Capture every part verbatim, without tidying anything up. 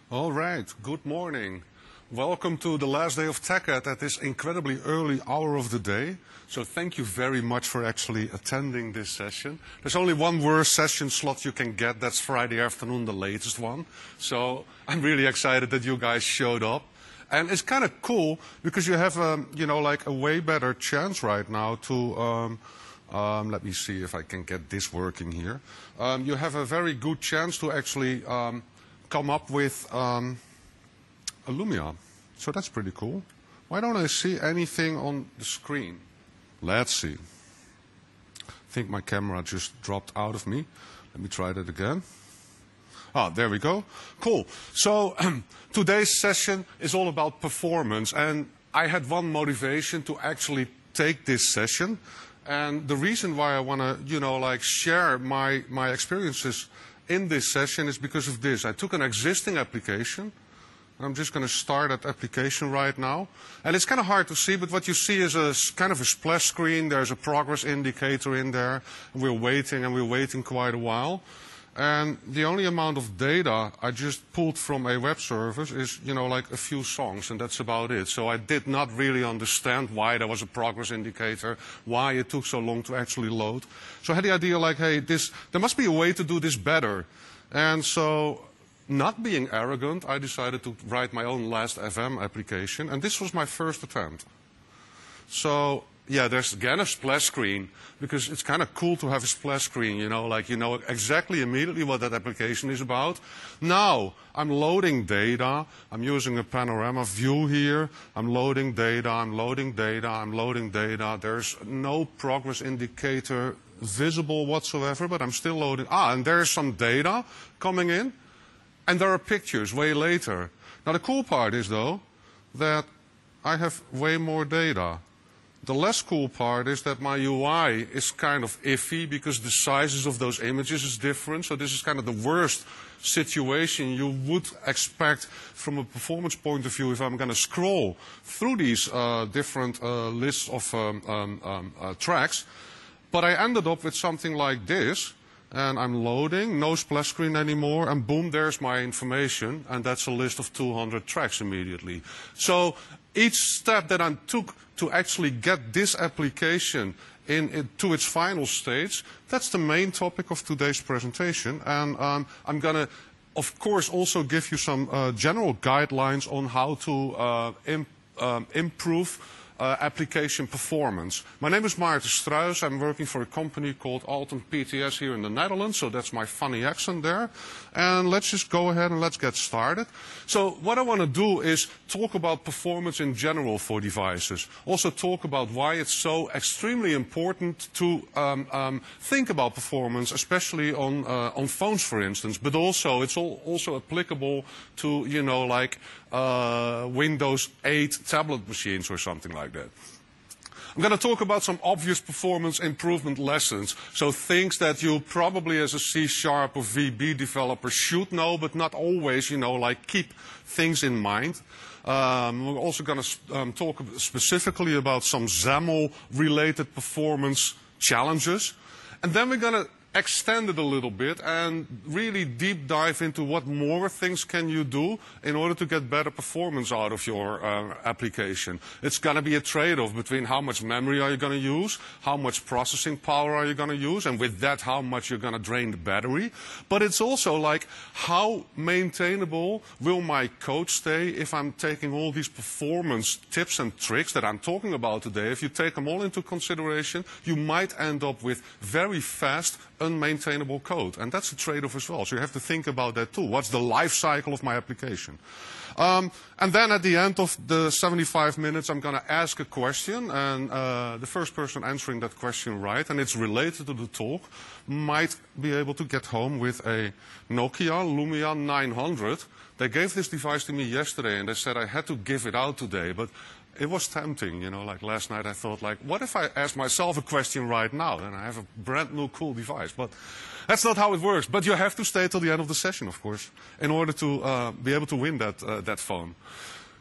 All right, good morning. Welcome to the last day of TechEd at this incredibly early hour of the day. So thank you very much for actually attending this session. There's only one worse session slot you can get. That's Friday afternoon, the latest one. So I'm really excited that you guys showed up. And it's kind of cool because you have, um, you know, like a way better chance right now to, um, um, let me see if I can get this working here. Um, you have a very good chance to actually um, come up with um, a Lumia. So that's pretty cool. Why don't I see anything on the screen? Let's see. I think my camera just dropped out of me. Let me try that again. Ah, there we go. Cool. So today's session is all about performance. And I had one motivation to actually take this session. And the reason why I want to, you know, like share my, my experiences in this session is because of this. I took an existing application. I'm just going to start that application right now. And it's kind of hard to see, but what you see is a kind of a splash screen. There's a progress indicator in there. And we're waiting, and we're waiting quite a while. And the only amount of data I just pulled from a web service is, you know, like a few songs, and that's about it. So I did not really understand why there was a progress indicator, why it took so long to actually load. So I had the idea like, hey, this, there must be a way to do this better. And so, not being arrogant, I decided to write my own Last F M application, and this was my first attempt. So, yeah, there's again a splash screen, because it's kind of cool to have a splash screen, you know, like you know exactly immediately what that application is about. Now, I'm loading data. I'm using a panorama view here. I'm loading data, I'm loading data, I'm loading data. There's no progress indicator visible whatsoever, but I'm still loading. Ah, and there's some data coming in. And there are pictures way later. Now the cool part is, though, that I have way more data. The less cool part is that my U I is kind of iffy because the sizes of those images is different. So this is kind of the worst situation you would expect from a performance point of view if I'm going to scroll through these uh, different uh, lists of um, um, um, uh, tracks. But I ended up with something like this. And I'm loading, no splash screen anymore, and boom, there's my information, and that's a list of two hundred tracks immediately. So each step that I took to actually get this application in, in, to its final stage, that's the main topic of today's presentation. And um, I'm going to, of course, also give you some uh, general guidelines on how to uh, imp, um, improve Uh, application performance. My name is Maarten Struijs. I'm working for a company called Alten P T S here in the Netherlands, so that's my funny accent there. And let's just go ahead and let's get started. So what I want to do is talk about performance in general for devices. Also talk about why it's so extremely important to um, um, think about performance, especially on, uh, on phones, for instance, but also it's all, also applicable to, you know, like uh, Windows eight tablet machines or something like that. I'm going to talk about some obvious performance improvement lessons. So things that you probably as a C sharp or V B developer should know, but not always, you know, like keep things in mind. Um, we're also going to um, talk specifically about some XAML-related performance challenges. And then we're going to extend it a little bit and really deep dive into what more things can you do in order to get better performance out of your uh, application. It's going to be a trade-off between how much memory are you going to use, how much processing power are you going to use, and with that how much you're going to drain the battery. But it's also like how maintainable will my code stay if I'm taking all these performance tips and tricks that I'm talking about today. If you take them all into consideration, you might end up with very fast, unmaintainable code. And that's a trade-off as well. So you have to think about that too. What's the life cycle of my application? Um, and then at the end of the seventy-five minutes, I'm going to ask a question. And uh, the first person answering that question right, and it's related to the talk, might be able to get home with a Nokia Lumia nine hundred. They gave this device to me yesterday, and they said I had to give it out today. But it was tempting, you know, like last night I thought, like, what if I ask myself a question right now and I have a brand new cool device? But that's not how it works. But you have to stay till the end of the session, of course, in order to uh, be able to win that, uh, that phone.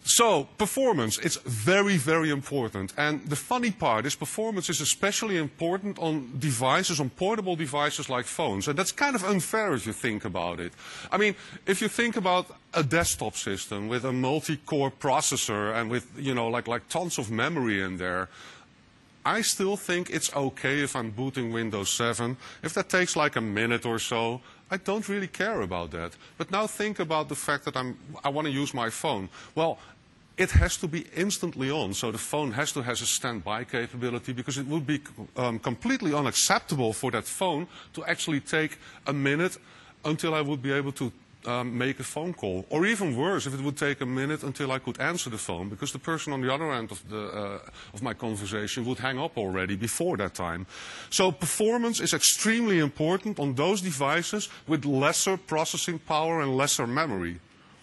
So, performance, it's very, very important. And the funny part is performance is especially important on devices, on portable devices like phones. And that's kind of unfair if you think about it. I mean, if you think about a desktop system with a multi-core processor and with, you know, like, like tons of memory in there, I still think it's okay if I'm booting Windows seven. If that takes like a minute or so, I don't really care about that. But now think about the fact that I'm, I want to use my phone. Well, it has to be instantly on, so the phone has to have a standby capability, because it would be um, completely unacceptable for that phone to actually take a minute until I would be able to um, make a phone call. Or even worse, if it would take a minute until I could answer the phone, because the person on the other end of, the, uh, of my conversation would hang up already before that time. So performance is extremely important on those devices with lesser processing power and lesser memory.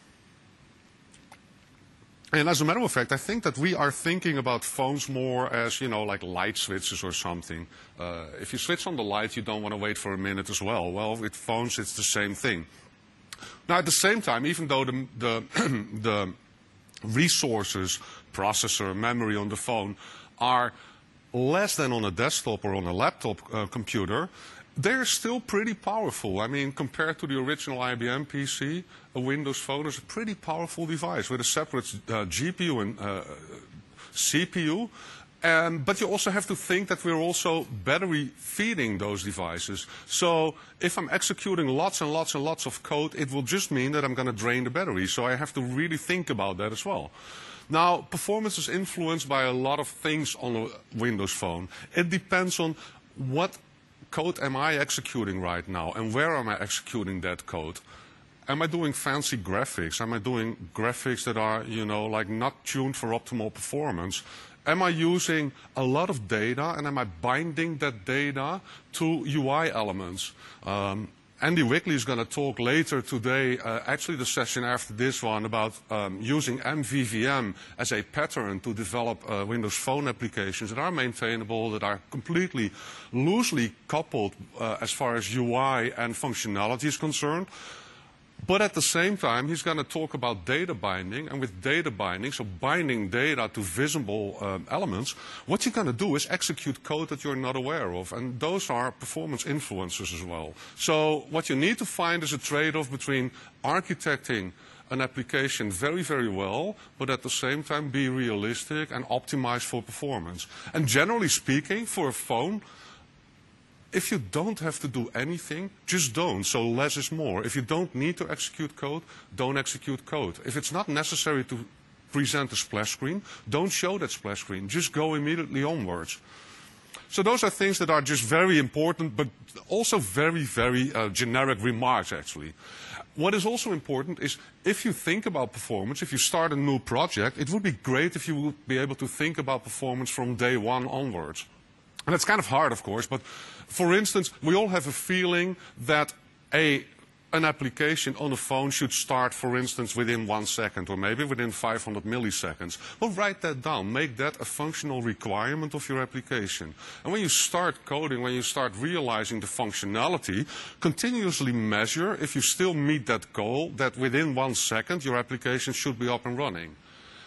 And as a matter of fact, I think that we are thinking about phones more as, you know, like light switches or something. Uh, if you switch on the light, you don't want to wait for a minute as well. Well, with phones, it's the same thing. Now, at the same time, even though the, the, the resources, processor, memory on the phone are less than on a desktop or on a laptop uh, computer, they're still pretty powerful. I mean, compared to the original I B M P C, a Windows Phone is a pretty powerful device with a separate uh, G P U and uh, C P U. Um, but you also have to think that we're also battery feeding those devices. So if I'm executing lots and lots and lots of code, it will just mean that I'm going to drain the battery. So I have to really think about that as well. Now, performance is influenced by a lot of things on a Windows Phone. It depends on what code am I executing right now, and where am I executing that code? Am I doing fancy graphics? Am I doing graphics that are, you know, like not tuned for optimal performance? Am I using a lot of data, and am I binding that data to U I elements? Um, Andy Wickley is going to talk later today, uh, actually the session after this one, about um, using M V V M as a pattern to develop uh, Windows Phone applications that are maintainable, that are completely loosely coupled uh, as far as U I and functionality is concerned. But at the same time, he's going to talk about data binding, and with data binding, so binding data to visible um, elements, what you're going to do is execute code that you're not aware of, and those are performance influencers as well. So what you need to find is a trade-off between architecting an application very, very well, but at the same time be realistic and optimize for performance. And generally speaking, for a phone, if you don't have to do anything, just don't. So less is more. If you don't need to execute code, don't execute code. If it's not necessary to present a splash screen, don't show that splash screen. Just go immediately onwards. So those are things that are just very important, but also very, very uh, generic remarks, actually. What is also important is, if you think about performance, if you start a new project, it would be great if you would be able to think about performance from day one onwards. And that's kind of hard, of course, but for instance, we all have a feeling that a, an application on a phone should start, for instance, within one second, or maybe within five hundred milliseconds. Well, write that down. Make that a functional requirement of your application. And when you start coding, when you start realizing the functionality, continuously measure if you still meet that goal, that within one second your application should be up and running.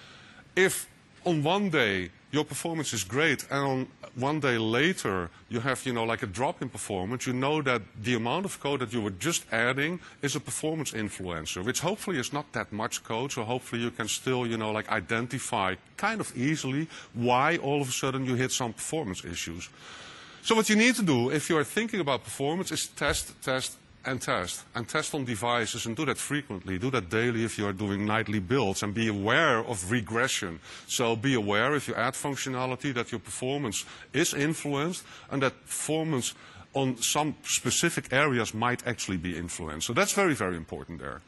If on one day your performance is great, and on one day later you have, you know, like a drop in performance, you know that the amount of code that you were just adding is a performance influencer, which hopefully is not that much code, so hopefully you can still, you know, like identify kind of easily why all of a sudden you hit some performance issues. So what you need to do if you are thinking about performance is test, test, and test. And test on devices, and do that frequently. Do that daily if you are doing nightly builds, and be aware of regression. So be aware if you add functionality that your performance is influenced, and that performance on some specific areas might actually be influenced. So that's very, very important there.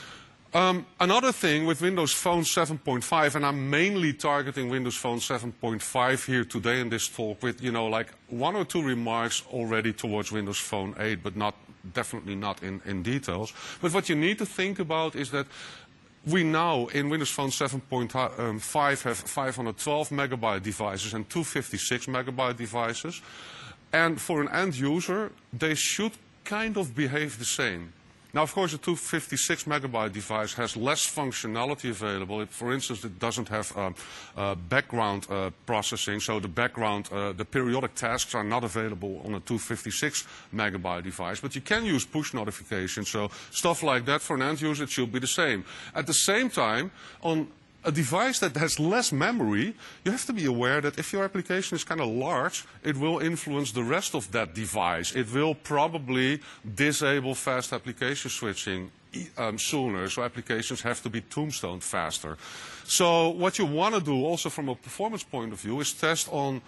Um, another thing with Windows Phone seven point five, and I'm mainly targeting Windows Phone seven point five here today in this talk, with, you know, like one or two remarks already towards Windows Phone eight, but not definitely not in, in details. But what you need to think about is that we now in Windows Phone seven point five have five hundred twelve megabyte devices and two hundred fifty-six megabyte devices. And for an end user, they should kind of behave the same. Now, of course, a two fifty-six megabyte device has less functionality available. It, for instance, it doesn't have um, uh, background uh, processing, so the background, uh, the periodic tasks are not available on a two fifty-six megabyte device. But you can use push notifications, so stuff like that for an end user, it should be the same. At the same time, on a device that has less memory, you have to be aware that if your application is kind of large, it will influence the rest of that device. It will probably disable fast application switching um, sooner, so applications have to be tombstoned faster. So what you want to do also from a performance point of view is test on,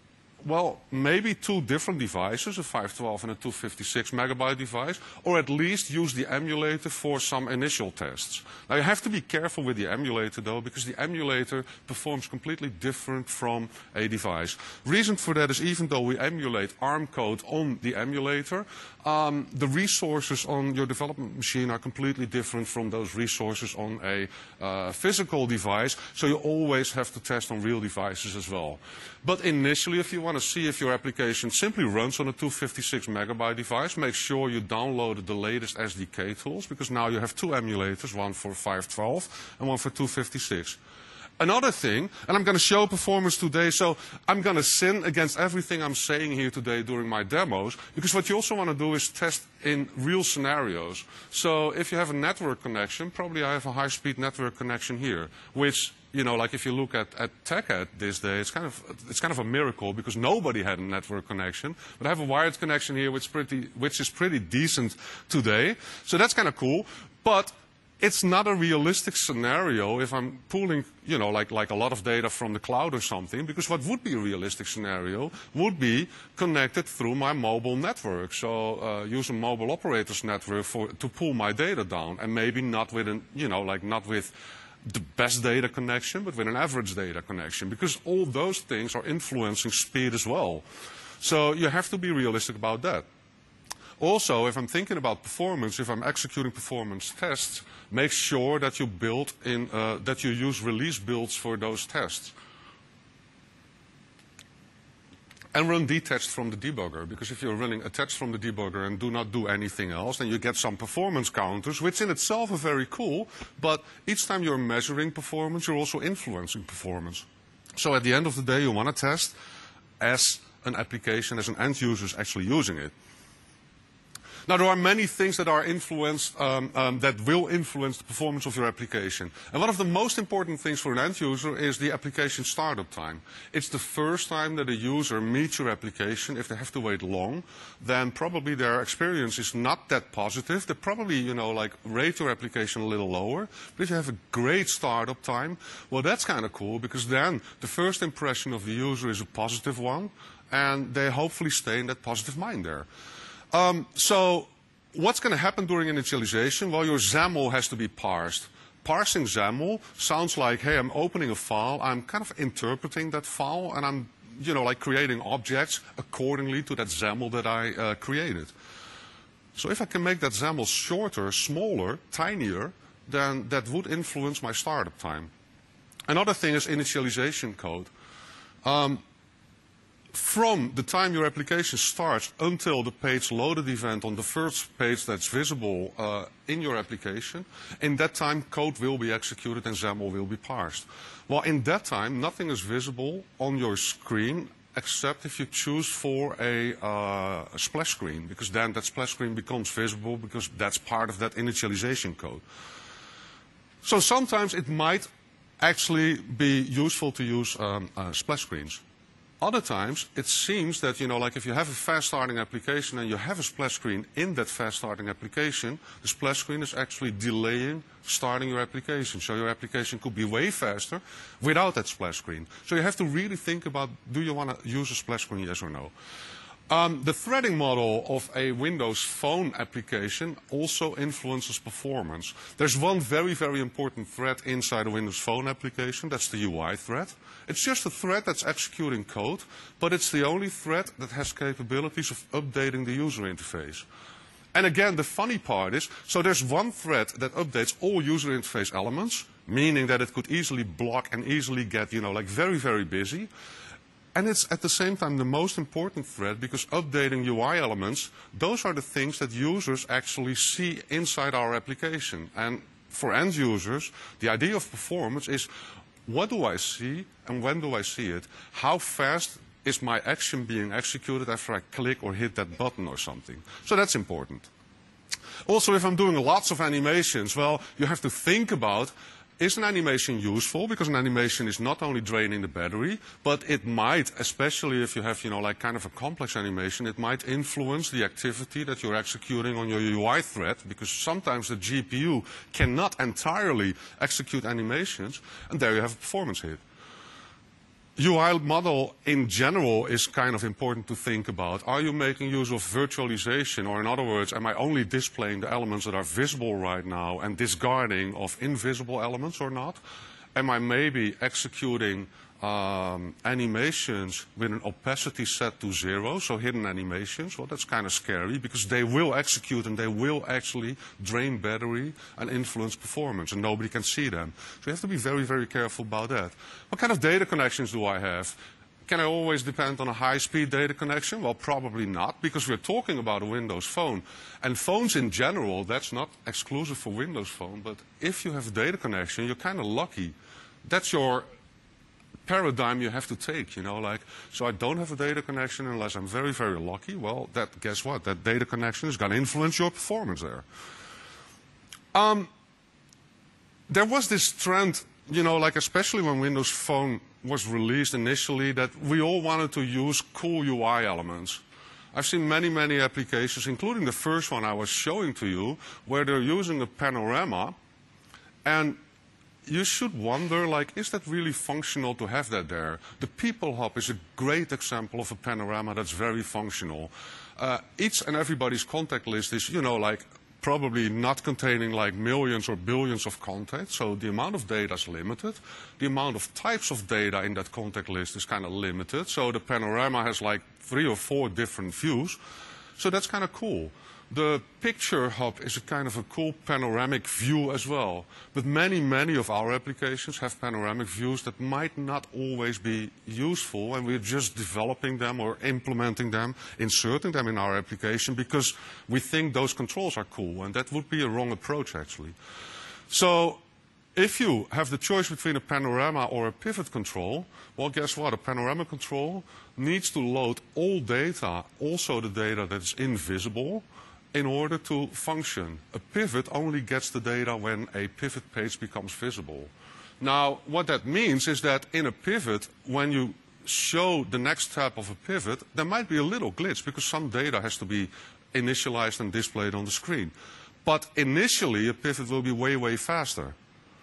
well, maybe two different devices, a five twelve and a two fifty-six megabyte device, or at least use the emulator for some initial tests. Now, you have to be careful with the emulator, though, because the emulator performs completely different from a device. Reason for that is even though we emulate ARM code on the emulator, um, the resources on your development machine are completely different from those resources on a uh, physical device, so you always have to test on real devices as well. But initially, if you want to see if your application simply runs on a two fifty-six megabyte device, make sure you downloaded the latest S D K tools, because now you have two emulators, one for five twelve and one for two fifty-six. Another thing, and I'm going to show performance today, so I'm going to sin against everything I'm saying here today during my demos, because what you also want to do is test in real scenarios. So if you have a network connection, probably I have a high-speed network connection here, which, you know, like if you look at, at TechEd this day, it's kind of, it's kind of a miracle because nobody had a network connection. But I have a wired connection here which, pretty, which is pretty decent today. So that's kind of cool. But it's not a realistic scenario if I'm pulling, you know, like, like a lot of data from the cloud or something, because what would be a realistic scenario would be connected through my mobile network. So uh, use a mobile operator's network for, to pull my data down, and maybe not with an, you know, like not with the best data connection, but with an average data connection, because all those things are influencing speed as well. So you have to be realistic about that. Also, if I'm thinking about performance, if I'm executing performance tests, make sure that you build in, uh, that you use release builds for those tests. And run detached from the debugger, because if you're running attached from the debugger and do not do anything else, then you get some performance counters, which in itself are very cool, but each time you're measuring performance, you're also influencing performance. So at the end of the day, you want to test as an application, as an end user is actually using it. Now, there are many things that are influenced, um, um, that will influence the performance of your application. And one of the most important things for an end user is the application startup time. It's the first time that a user meets your application. If they have to wait long, then probably their experience is not that positive. They probably, you know, like rate your application a little lower. But if you have a great startup time, well, that's kind of cool, because then the first impression of the user is a positive one, and they hopefully stay in that positive mind there. Um, so what's going to happen during initialization? Well, your XAML has to be parsed. Parsing XAML sounds like, hey, I'm opening a file, I'm kind of interpreting that file, and I'm, you know, like creating objects accordingly to that XAML that I uh, created. So if I can make that XAML shorter, smaller, tinier, then that would influence my startup time. Another thing is initialization code. Um, From the time your application starts until the page loaded event on the first page that's visible uh, in your application, in that time code will be executed and XAML will be parsed. Well, in that time, nothing is visible on your screen except if you choose for a, uh, a splash screen, because then that splash screen becomes visible because that's part of that initialization code. So sometimes it might actually be useful to use um, uh, splash screens. Other times, it seems that, you know, like if you have a fast-starting application and you have a splash screen in that fast-starting application, the splash screen is actually delaying starting your application. So your application could be way faster without that splash screen. So you have to really think about, do you want to use a splash screen, yes or no? Um, the threading model of a Windows Phone application also influences performance. There's one very, very important thread inside a Windows Phone application. That's the U I thread. It's just a thread that's executing code, but it's the only thread that has capabilities of updating the user interface. And again, the funny part is, so there's one thread that updates all user interface elements, meaning that it could easily block and easily get, you know, like very, very busy. And it's at the same time the most important thread, because updating U I elements, those are the things that users actually see inside our application. And for end users, the idea of performance is, what do I see and when do I see it? How fast is my action being executed after I click or hit that button or something? So that's important. Also, if I'm doing lots of animations, well, you have to think about, is an animation useful? Because an animation is not only draining the battery, but it might, especially if you have, you know, like kind of a complex animation, it might influence the activity that you're executing on your U I thread, because sometimes the G P U cannot entirely execute animations, and there you have a performance hit. U I model in general is kind of important to think about. Are you making use of virtualization, or in other words, am I only displaying the elements that are visible right now and discarding of invisible elements or not? Am I maybe executing um, animations with an opacity set to zero, so hidden animations? Well, that's kind of scary, because they will execute and they will actually drain battery and influence performance, and nobody can see them. So you have to be very, very careful about that. What kind of data connections do I have? Can I always depend on a high-speed data connection? Well, probably not, because we're talking about a Windows Phone. And phones in general, that's not exclusive for Windows Phone, but if you have a data connection, you're kind of lucky. That's your paradigm you have to take, you know, like, so I don't have a data connection unless I'm very, very lucky. Well, that, guess what? That data connection is going to influence your performance there. Um, there was this trend, you know, like especially when Windows Phone was released initially, that we all wanted to use cool U I elements. I've seen many, many applications, including the first one I was showing to you, where they're using a panorama, and you should wonder, like, is that really functional to have that there? The People Hub is a great example of a panorama that's very functional. Uh, each and everybody's contact list is, you know, like, probably not containing like millions or billions of contacts, so the amount of data is limited. The amount of types of data in that contact list is kind of limited, so the panorama has like three or four different views. So that's kind of cool. The Picture Hub is a kind of a cool panoramic view as well. But many, many of our applications have panoramic views that might not always be useful, and we're just developing them or implementing them, inserting them in our application because we think those controls are cool, and that would be a wrong approach actually. So if you have the choice between a panorama or a pivot control, well, guess what? A panorama control needs to load all data, also the data that is invisible, in order to function. A pivot only gets the data when a pivot page becomes visible. Now, what that means is that in a pivot, when you show the next step of a pivot, there might be a little glitch because some data has to be initialized and displayed on the screen. But initially, a pivot will be way, way faster.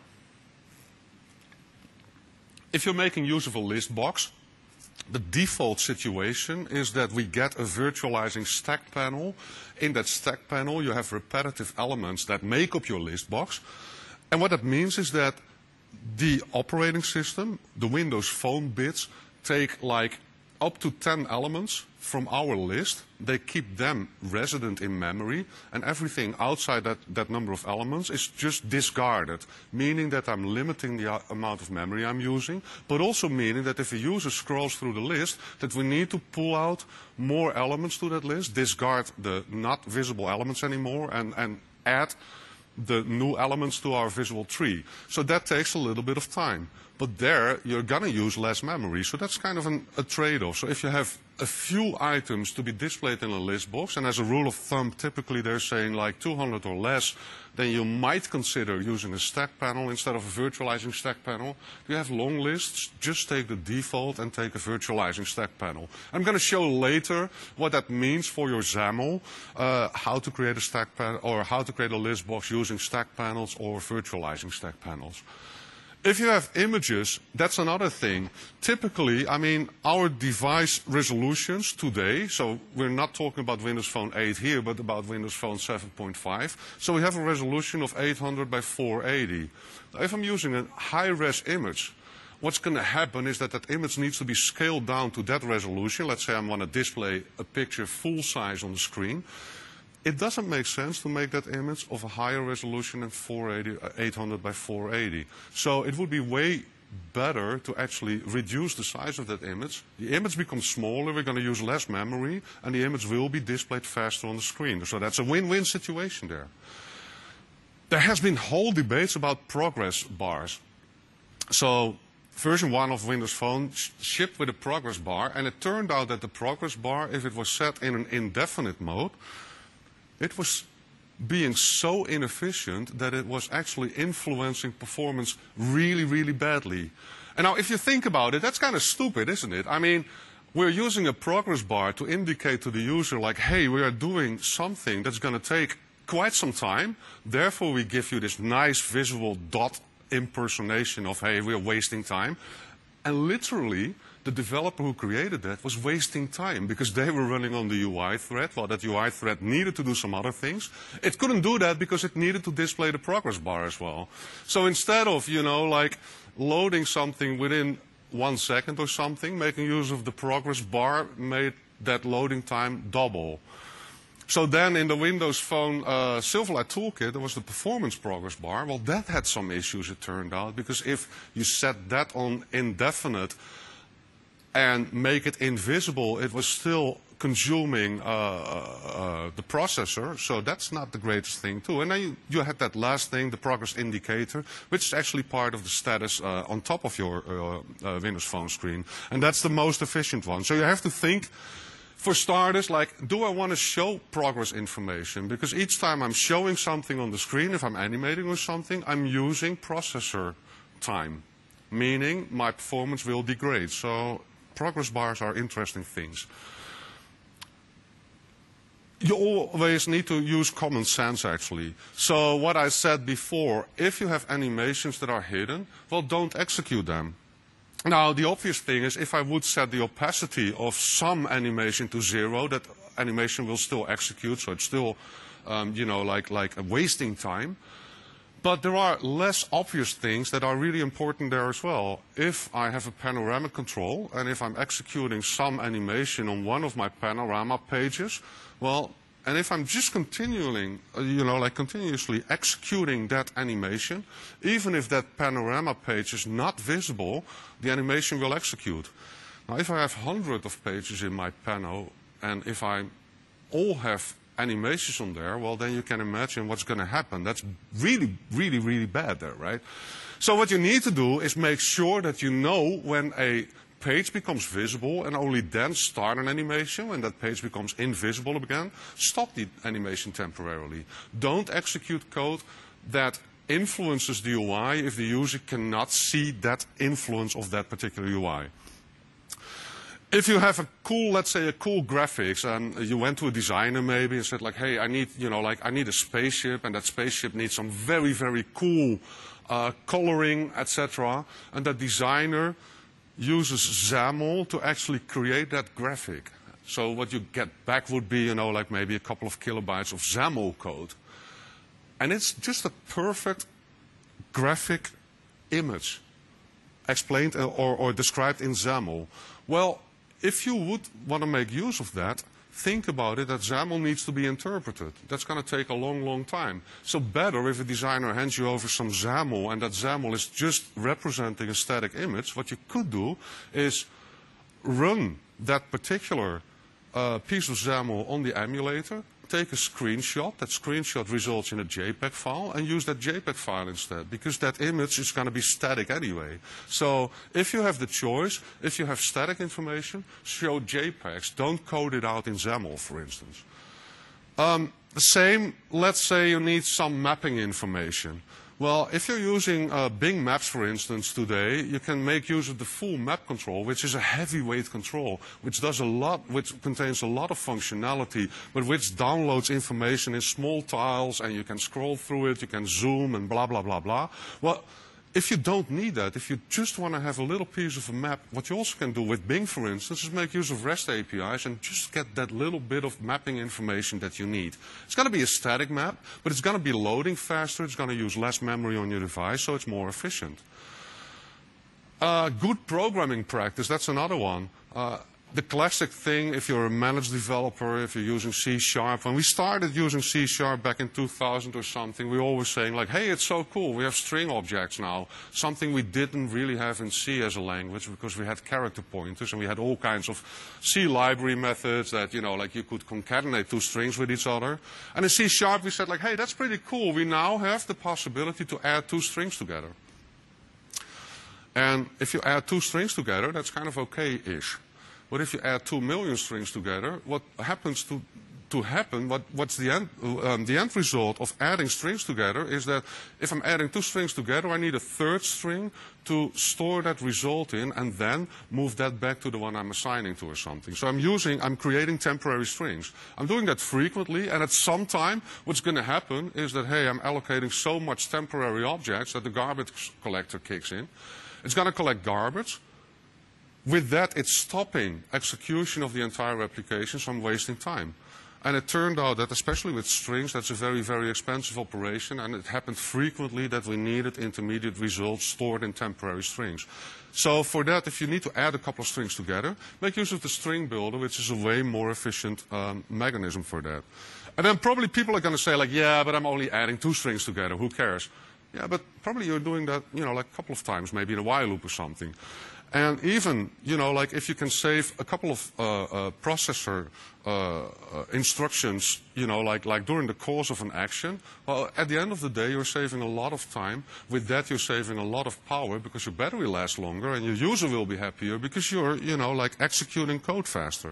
If you're making use of a list box, the default situation is that we get a virtualizing stack panel. In that stack panel, you have repetitive elements that make up your list box. And what that means is that the operating system, the Windows Phone bits, take like up to ten elements from our list. They keep them resident in memory, and everything outside that, that number of elements is just discarded, meaning that I'm limiting the amount of memory I'm using, but also meaning that if a user scrolls through the list, that we need to pull out more elements to that list, discard the not visible elements anymore, and, and add the new elements to our visual tree. So that takes a little bit of time. But there, you're going to use less memory. So that's kind of an, a trade-off. So if you have a few items to be displayed in a list box, and as a rule of thumb, typically they're saying like two hundred or less, then you might consider using a stack panel instead of a virtualizing stack panel. If you have long lists, just take the default and take a virtualizing stack panel. I'm going to show later what that means for your XAML, uh, how to create a stack panel, or how to create a list box using stack panels or virtualizing stack panels. If you have images, that's another thing. Typically, I mean, our device resolutions today, so we're not talking about Windows Phone eight here, but about Windows Phone seven point five. So we have a resolution of eight hundred by four eighty. Now, if I'm using a high-res image, what's going to happen is that that image needs to be scaled down to that resolution. Let's say I'm going to display a picture full size on the screen. It doesn't make sense to make that image of a higher resolution than four eighty, eight hundred by four eighty. So it would be way better to actually reduce the size of that image. The image becomes smaller, we're going to use less memory, and the image will be displayed faster on the screen. So that's a win-win situation there. There has been whole debates about progress bars. So version one of Windows Phone sh shipped with a progress bar, and it turned out that the progress bar, if it was set in an indefinite mode, it was being so inefficient that it was actually influencing performance really, really badly. And now, if you think about it, that's kind of stupid, isn't it? I mean, we're using a progress bar to indicate to the user, like, hey, we are doing something that's going to take quite some time. Therefore, we give you this nice visual dot impersonation of, hey, we're wasting time. And literally, the developer who created that was wasting time because they were running on the U I thread. Well, that U I thread needed to do some other things. It couldn't do that because it needed to display the progress bar as well. So instead of, you know, like loading something within one second or something, making use of the progress bar made that loading time double. So then in the Windows Phone uh, Silverlight Toolkit, there was the performance progress bar. Well, that had some issues, it turned out, because if you set that on indefinite and make it invisible, it was still consuming uh, uh, the processor. So that's not the greatest thing, too. And then you, you had that last thing, the progress indicator, which is actually part of the status uh, on top of your uh, uh, Windows Phone screen. And that's the most efficient one. So you have to think, for starters, like, do I want to show progress information? Because each time I'm showing something on the screen, if I'm animating or something, I'm using processor time, meaning my performance will degrade. So progress bars are interesting things. You always need to use common sense, actually. So what I said before, if you have animations that are hidden, well, don't execute them. Now, the obvious thing is if I would set the opacity of some animation to zero, that animation will still execute, so it's still, um, you know, like, like wasting time. But there are less obvious things that are really important there as well. If I have a panoramic control, and if I'm executing some animation on one of my panorama pages, well, and if I'm just continuing, you know, like continuously executing that animation, even if that panorama page is not visible, the animation will execute. Now, if I have hundreds of pages in my panel, and if I all have animations on there, well, then you can imagine what's going to happen. That's really, really, really bad there, right? So what you need to do is make sure that you know when a page becomes visible, and only then start an animation. When that page becomes invisible again, stop the animation temporarily. Don't execute code that influences the U I if the user cannot see that influence of that particular U I. If you have a cool, let's say a cool graphics, and you went to a designer maybe and said like, hey, I need, you know, like I need a spaceship, and that spaceship needs some very, very cool uh, coloring, et cetera, and that designer uses XAML to actually create that graphic. So what you get back would be, you know, like maybe a couple of kilobytes of XAML code. And it's just a perfect graphic image explained or, or described in XAML. Well, if you would want to make use of that, think about it that XAML needs to be interpreted. That's going to take a long, long time. So better if a designer hands you over some XAML and that XAML is just representing a static image, what you could do is run that particular uh, piece of XAML on the emulator, take a screenshot, that screenshot results in a JPEG file, and use that JPEG file instead, because that image is going to be static anyway. So if you have the choice, if you have static information, show JPEGs. Don't code it out in XAML, for instance. Um, the same, let's say you need some mapping information. Well, if you're using uh, Bing Maps, for instance, today, you can make use of the full map control, which is a heavyweight control, which does a lot, which contains a lot of functionality, but which downloads information in small tiles, and you can scroll through it, you can zoom, and blah, blah, blah, blah. Well, if you don't need that, if you just want to have a little piece of a map, what you also can do with Bing, for instance, is make use of REST A P Is and just get that little bit of mapping information that you need. It's going to be a static map, but it's going to be loading faster, it's going to use less memory on your device, so it's more efficient. Uh, good programming practice, that's another one. Uh, the classic thing, if you're a managed developer, if you're using C Sharp, when we started using C Sharp back in two thousand or something, we were always saying like, hey, it's so cool, we have string objects now, something we didn't really have in C as a language because we had character pointers and we had all kinds of C library methods that, you know, like you could concatenate two strings with each other. And in C Sharp we said like, hey, that's pretty cool, we now have the possibility to add two strings together. And if you add two strings together, that's kind of okay-ish. But if you add two million strings together, what happens to, to happen, what, what's the end, um, the end result of adding strings together is that if I'm adding two strings together, I need a third string to store that result in and then move that back to the one I'm assigning to or something. So I'm using, I'm creating temporary strings. I'm doing that frequently, and at some time, what's going to happen is that, hey, I'm allocating so much temporary objects that the garbage collector kicks in. It's going to collect garbage. With that, it's stopping execution of the entire application, so I'm wasting time. And it turned out that, especially with strings, that's a very, very expensive operation, and it happened frequently that we needed intermediate results stored in temporary strings. So for that, if you need to add a couple of strings together, make use of the string builder, which is a way more efficient um, mechanism for that. And then probably people are going to say, like, yeah, but I'm only adding two strings together, who cares? Yeah, but probably you're doing that, you know, like a couple of times, maybe in a while loop or something. And even, you know, like if you can save a couple of uh, uh, processor uh, uh, instructions, you know, like, like during the course of an action, well, at the end of the day, you're saving a lot of time. With that, you're saving a lot of power because your battery lasts longer and your user will be happier because you're, you know, like executing code faster.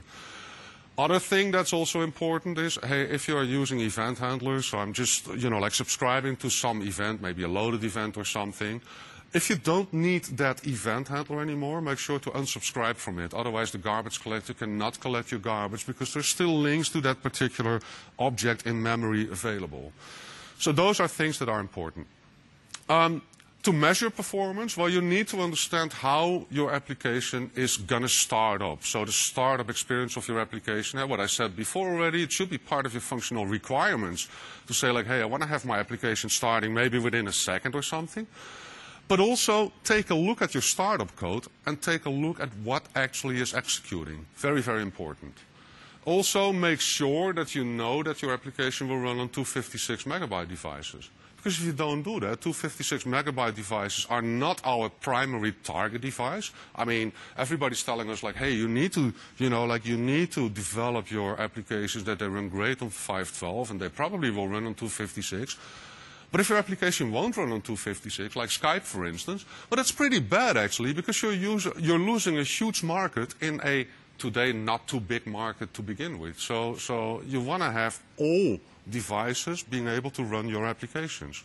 Other thing that's also important is, hey, if you are using event handlers, so I'm just, you know, like subscribing to some event, maybe a loaded event or something. If you don't need that event handler anymore, make sure to unsubscribe from it. Otherwise, the garbage collector cannot collect your garbage because there's still links to that particular object in memory available. So those are things that are important. Um, to measure performance, well, you need to understand how your application is going to start up. So the startup experience of your application, what I said before already, it should be part of your functional requirements to say like, hey, I want to have my application starting maybe within a second or something. But also take a look at your startup code and take a look at what actually is executing. Very, very important. Also make sure that you know that your application will run on two fifty-six megabyte devices. Because if you don't do that, two fifty-six megabyte devices are not our primary target device. I mean, everybody's telling us like, hey, you need to, you know, like you need to develop your applications that they run great on five twelve and they probably will run on two fifty-six. But if your application won't run on two fifty-six, like Skype, for instance, well, that's pretty bad, actually, because you're, user, you're losing a huge market in a today not too big market to begin with. So, so you want to have all devices being able to run your applications.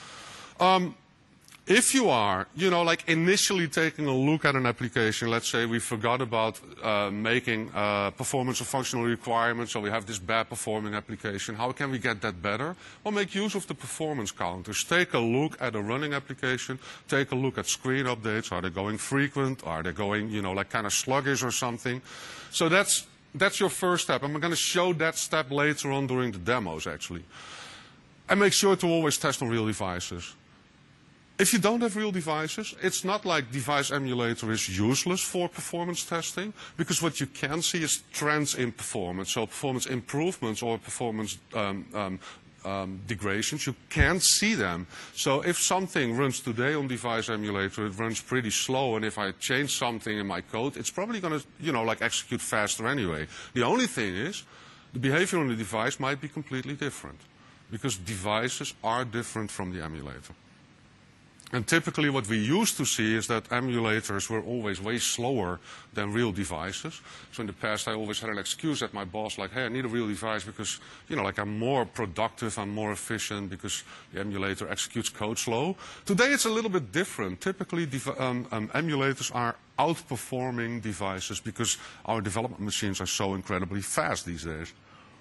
Um, If you are, you know, like initially taking a look at an application, let's say we forgot about uh, making uh, performance or functional requirements, so we have this bad performing application. How can we get that better? Well, make use of the performance counters. Take a look at a running application. Take a look at screen updates. Are they going frequent? Are they going, you know, like kind of sluggish or something? So that's, that's your first step. I'm going to show that step later on during the demos, actually. And make sure to always test on real devices. If you don't have real devices, it's not like device emulator is useless for performance testing, because what you can see is trends in performance, so performance improvements or performance um, um, um, degradations, you can see them. So if something runs today on device emulator, it runs pretty slow, and if I change something in my code, it's probably going to, you know, like execute faster anyway. The only thing is, the behavior on the device might be completely different, because devices are different from the emulator. And typically what we used to see is that emulators were always way slower than real devices. So in the past I always had an excuse at my boss like, hey, I need a real device because, you know, like I'm more productive, I'm more efficient because the emulator executes code slow. Today it's a little bit different. Typically um, um, emulators are outperforming devices because our development machines are so incredibly fast these days.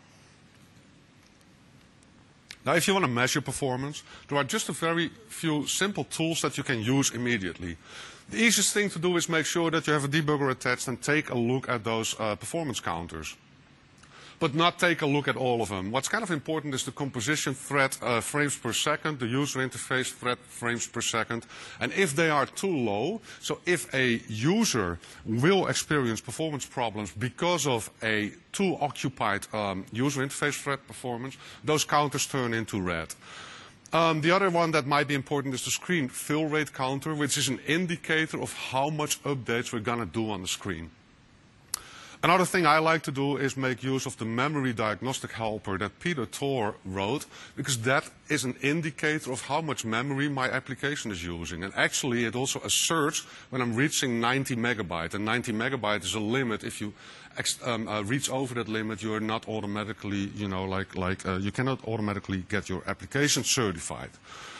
Now, if you want to measure performance, there are just a very few simple tools that you can use immediately. The easiest thing to do is make sure that you have a debugger attached and take a look at those uh, performance counters. but not take a look at all of them. What's kind of important is the composition thread uh, frames per second, the user interface thread frames per second. And if they are too low, so if a user will experience performance problems because of a too occupied um, user interface thread performance, those counters turn into red. Um, the other one that might be important is the screen fill rate counter, which is an indicator of how much updates we're going to do on the screen. Another thing I like to do is make use of the memory diagnostic helper that Peter Thor wrote, because that is an indicator of how much memory my application is using. And actually it also asserts when I'm reaching ninety megabyte, and ninety megabyte is a limit. If you um, uh, reach over that limit, you're not automatically, you know, like, like uh, you cannot automatically get your application certified.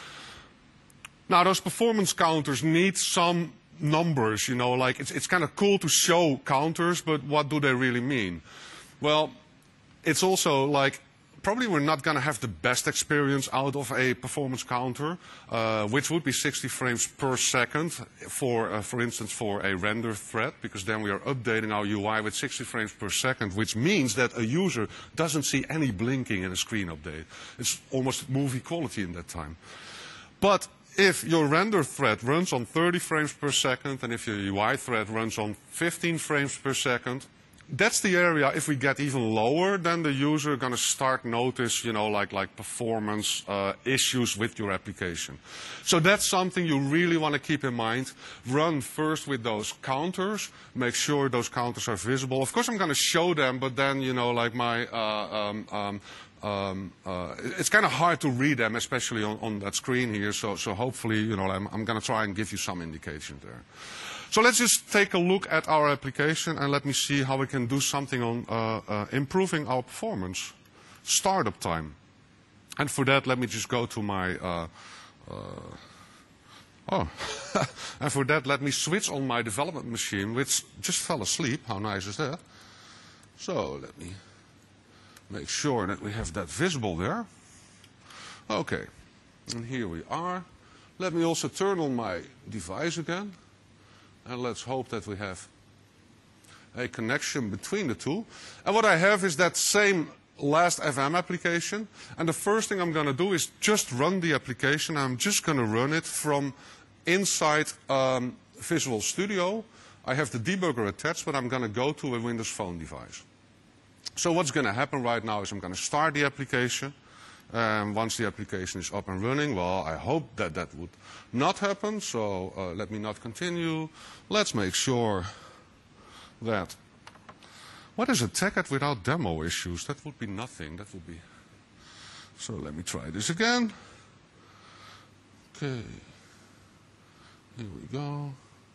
Now those performance counters need some numbers, you know, like it's, it's kind of cool to show counters, but what do they really mean? Well, it's also like probably we're not going to have the best experience out of a performance counter, uh, which would be sixty frames per second for, uh, for instance, for a render thread, because then we are updating our U I with sixty frames per second, which means that a user doesn't see any blinking in a screen update. It's almost movie quality in that time. But if your render thread runs on thirty frames per second, and if your U I thread runs on fifteen frames per second, that's the area, if we get even lower, then the user going to start notice, you know, like, like performance uh, issues with your application. So that's something you really want to keep in mind. Run first with those counters. Make sure those counters are visible. Of course, I'm going to show them, but then, you know, like my... Uh, um, um, Um, uh, it's kind of hard to read them, especially on, on that screen here, so, so hopefully, you know, I'm, I'm going to try and give you some indication there. So let's just take a look at our application and let me see how we can do something on uh, uh, improving our performance. Startup time. And for that, let me just go to my... Uh, uh, oh, and for that, let me switch on my development machine, which just fell asleep. How nice is that? So let me... make sure that we have that visible there. Okay, and here we are. Let me also turn on my device again. And let's hope that we have a connection between the two. And what I have is that same Last F M application. And the first thing I'm going to do is just run the application. I'm just going to run it from inside um, Visual Studio. I have the debugger attached, but I'm going to go to a Windows Phone device. So what's going to happen right now is I'm going to start the application. And once the application is up and running, well, I hope that that would not happen. So uh, let me not continue. Let's make sure that... What is a TechEd without demo issues? That would be nothing. That would be... So let me try this again. Okay. Here we go.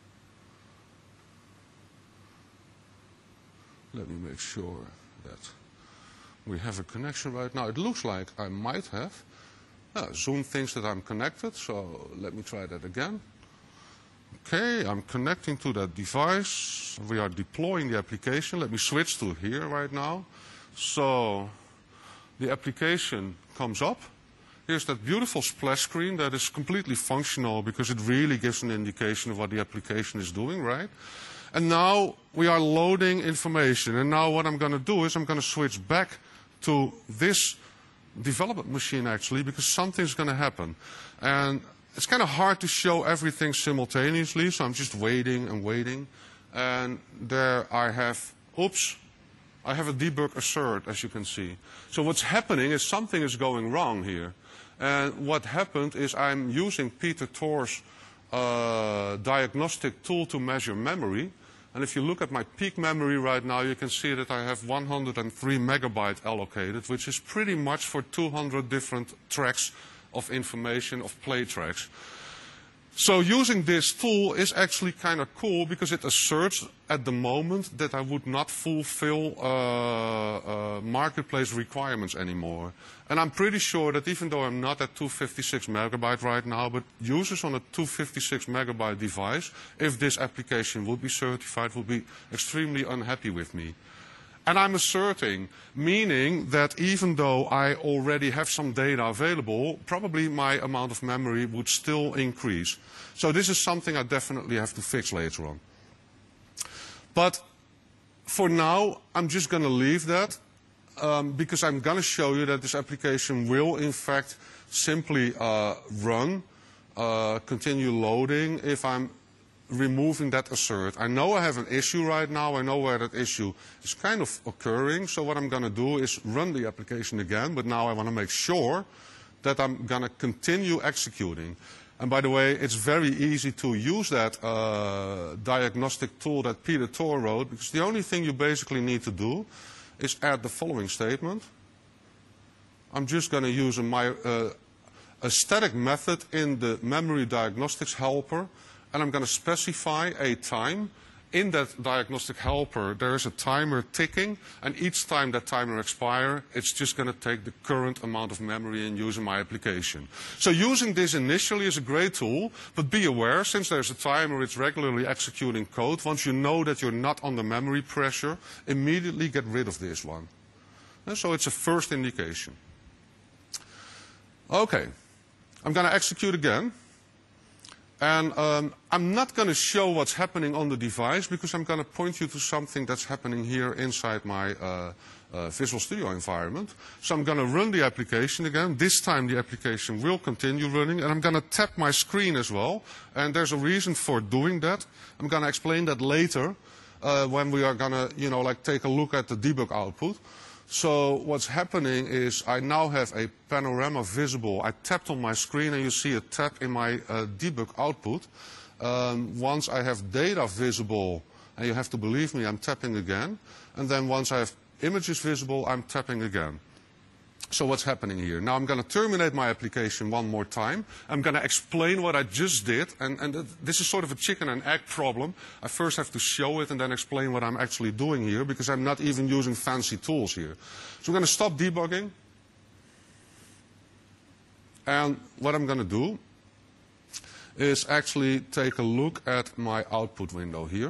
Let me make sure that we have a connection right now. It looks like I might have. Uh, Zoom thinks that I'm connected, so let me try that again. Okay, I'm connecting to that device. We are deploying the application. Let me switch to here right now. So the application comes up. Here's that beautiful splash screen that is completely functional because it really gives an indication of what the application is doing, right? And now we are loading information. And now what I'm going to do is I'm going to switch back to this development machine, actually, because something's going to happen. And it's kind of hard to show everything simultaneously, so I'm just waiting and waiting. And there I have, oops, I have a debug assert, as you can see. So what's happening is something is going wrong here. And what happened is I'm using Peter Thor's uh, diagnostic tool to measure memory. And if you look at my peak memory right now, you can see that I have one hundred three megabyte allocated, which is pretty much for two hundred different tracks of information, of play tracks. So using this tool is actually kind of cool because it asserts at the moment that I would not fulfill uh, uh, marketplace requirements anymore. And I'm pretty sure that even though I'm not at two hundred fifty-six megabyte right now, but users on a two hundred fifty-six megabyte device, if this application would be certified, would be extremely unhappy with me. And I'm asserting, meaning that even though I already have some data available, probably my amount of memory would still increase. So this is something I definitely have to fix later on. But for now, I'm just going to leave that. um, because I'm going to show you that this application will, in fact, simply uh, run, uh, continue loading if I'm removing that assert. I know I have an issue right now. I know where that issue is kind of occurring. So what I'm going to do is run the application again, but now I want to make sure that I'm going to continue executing. And by the way, it's very easy to use that uh, diagnostic tool that Peter Thor wrote, because the only thing you basically need to do is add the following statement. I'm just going to use a, my, uh, a static method in the memory diagnostics helper, and I'm going to specify a time. In that diagnostic helper, there is a timer ticking, and each time that timer expires, it's just going to take the current amount of memory in use in my application. So using this initially is a great tool, but be aware, since there's a timer, it's regularly executing code. Once you know that you're not under memory pressure, immediately get rid of this one. And so it's a first indication. Okay, I'm going to execute again. And um, I'm not going to show what's happening on the device, because I'm going to point you to something that's happening here inside my uh, uh, Visual Studio environment. So I'm going to run the application again. This time the application will continue running, and I'm going to tap my screen as well. And there's a reason for doing that. I'm going to explain that later uh, when we are going to, you know, like take a look at the debug output. So what's happening is I now have a panorama visible. I tapped on my screen and you see a tap in my uh, debug output. Um, once I have data visible, and you have to believe me, I'm tapping again. And then once I have images visible, I'm tapping again. So what's happening here? Now I'm going to terminate my application one more time. I'm going to explain what I just did. And, and this is sort of a chicken and egg problem. I first have to show it and then explain what I'm actually doing here, because I'm not even using fancy tools here. So I'm going to stop debugging. And what I'm going to do is actually take a look at my output window here.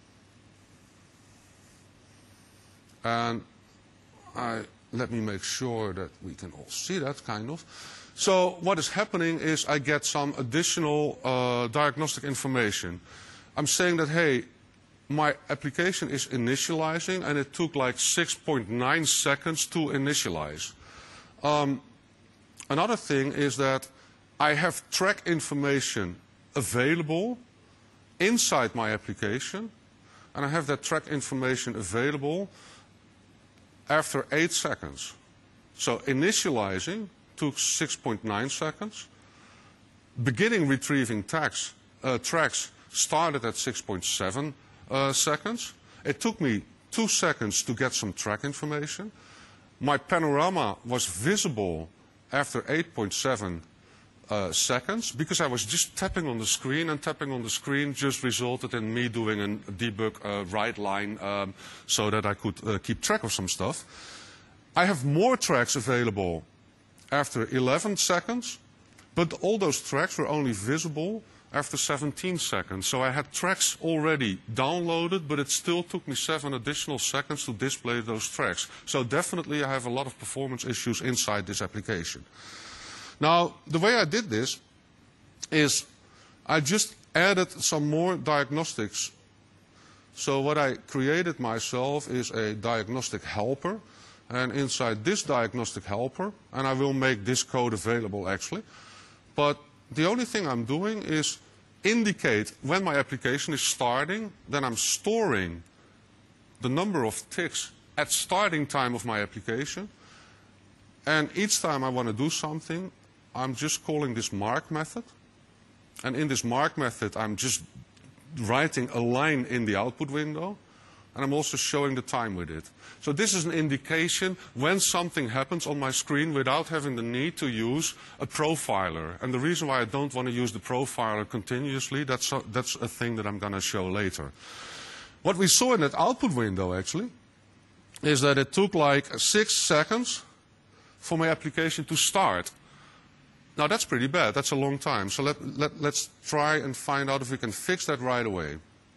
And I... Let me make sure that we can all see that, kind of. So what is happening is I get some additional uh, diagnostic information. I'm saying that, hey, my application is initializing, and it took like six point nine seconds to initialize. Um, another thing is that I have track information available inside my application, and I have that track information available after eight seconds. So initializing took six point nine seconds. Beginning retrieving tags, uh, tracks started at six point seven uh, seconds. It took me two seconds to get some track information. My panorama was visible after eight point seven uh, seconds, because I was just tapping on the screen, and tapping on the screen just resulted in me doing a debug uh, write line um, so that I could uh, keep track of some stuff. I have more tracks available after eleven seconds, but all those tracks were only visible after seventeen seconds. So I had tracks already downloaded, but it still took me seven additional seconds to display those tracks. So definitely I have a lot of performance issues inside this application. Now, the way I did this is I just added some more diagnostics. So what I created myself is a diagnostic helper. And inside this diagnostic helper, and I will make this code available actually, but the only thing I'm doing is indicate when my application is starting, then I'm storing the number of ticks at starting time of my application. And each time I want to do something, I'm just calling this mark method. And in this mark method, I'm just writing a line in the output window. And I'm also showing the time with it. So this is an indication when something happens on my screen without having the need to use a profiler. And the reason why I don't want to use the profiler continuously, that's a, that's a thing that I'm going to show later. What we saw in that output window, actually, is that it took like six seconds for my application to start. Now, that's pretty bad. That's a long time. So let, let, let's try and find out if we can fix that right away.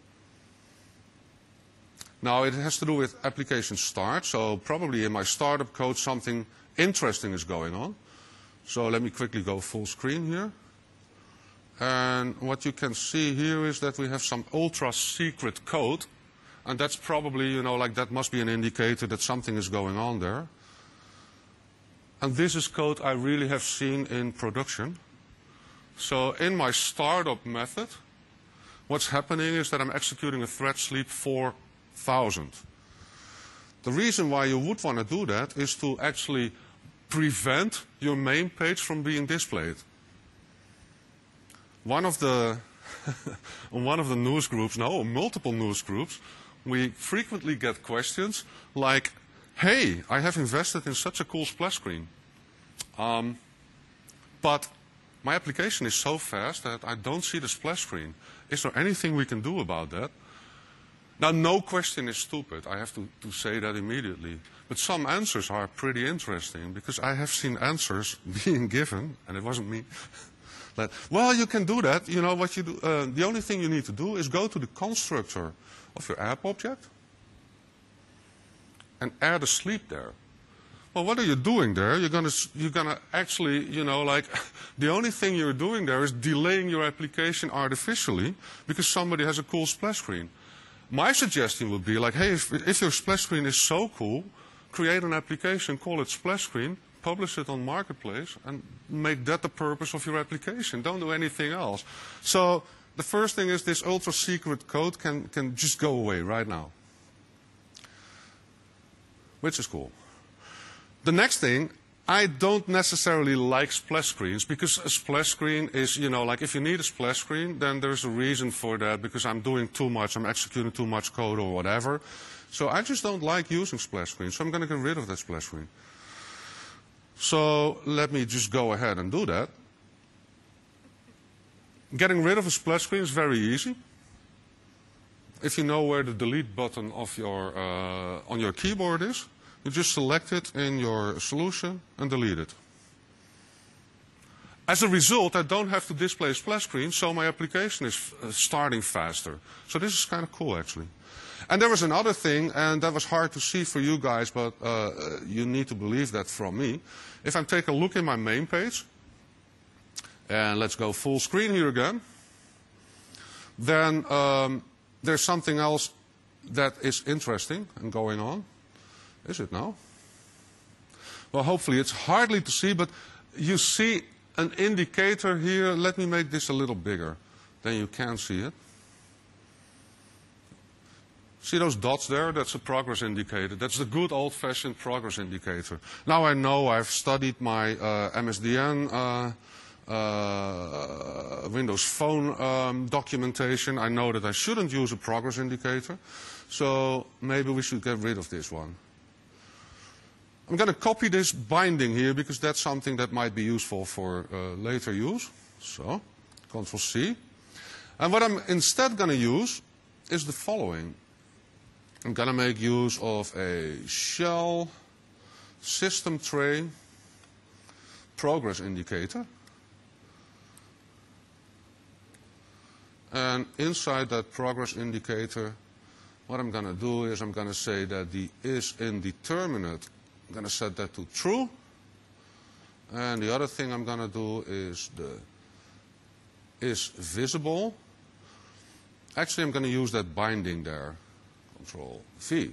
Now, it has to do with application start. So probably in my startup code, something interesting is going on. So let me quickly go full screen here. And what you can see here is that we have some ultra secret code And that's probably, you know, like that must be an indicator that something is going on there. And this is code I really have seen in production. So in my startup method, what's happening is that I'm executing a thread sleep four thousand. The reason why you would want to do that is to actually prevent your main page from being displayed. One of the on one of the news groups, no, multiple news groups, we frequently get questions like, hey, I have invested in such a cool splash screen, um, but my application is so fast that I don't see the splash screen. Is there anything we can do about that? Now, no question is stupid. I have to, to say that immediately. But some answers are pretty interesting, because I have seen answers being given, and it wasn't me, that, well, you can do that. You know what you do? Uh, the only thing you need to do is go to the constructor of your app object and add a sleep there. Well, what are you doing there? You're gonna, you're gonna actually, you know, like, the only thing you're doing there is delaying your application artificially because somebody has a cool splash screen. My suggestion would be like, hey, if, if your splash screen is so cool, create an application, call it splash screen, publish it on Marketplace, and make that the purpose of your application. Don't do anything else. So the first thing is this ultra secret code can, can just go away right now, which is cool. The next thing, I don't necessarily like splash screens, because a splash screen is, you know, like if you need a splash screen, then there's a reason for that, because I'm doing too much, I'm executing too much code or whatever. So I just don't like using splash screens, so I'm going to get rid of that splash screen. So let me just go ahead and do that. Getting rid of a splash screen is very easy. If you know where the delete button of your, uh, on your keyboard is, you just select it in your solution and delete it. As a result, I don't have to display a splash screen, so my application is uh, starting faster. So this is kind of cool, actually. And there was another thing, and that was hard to see for you guys, but uh, you need to believe that from me. If I take a look in my main page, and let's go full screen here again, then um, there's something else that is interesting and going on. Is it now? Well, hopefully it's hardly to see, but you see an indicator here. Let me make this a little bigger, then you can see it. See those dots there? That's a progress indicator. That's the good old-fashioned progress indicator. Now I know I've studied my uh, M S D N uh, uh, Windows Phone um, documentation. I know that I shouldn't use a progress indicator, so maybe we should get rid of this one. I'm going to copy this binding here, because that's something that might be useful for uh, later use. So, control C. And what I'm instead going to use is the following. I'm going to make use of a shell system tray progress indicator. And inside that progress indicator, what I'm going to do is I'm going to say that the is indeterminate, I'm going to set that to true. And the other thing I'm going to do is the is visible. Actually, I'm going to use that binding there. Control V.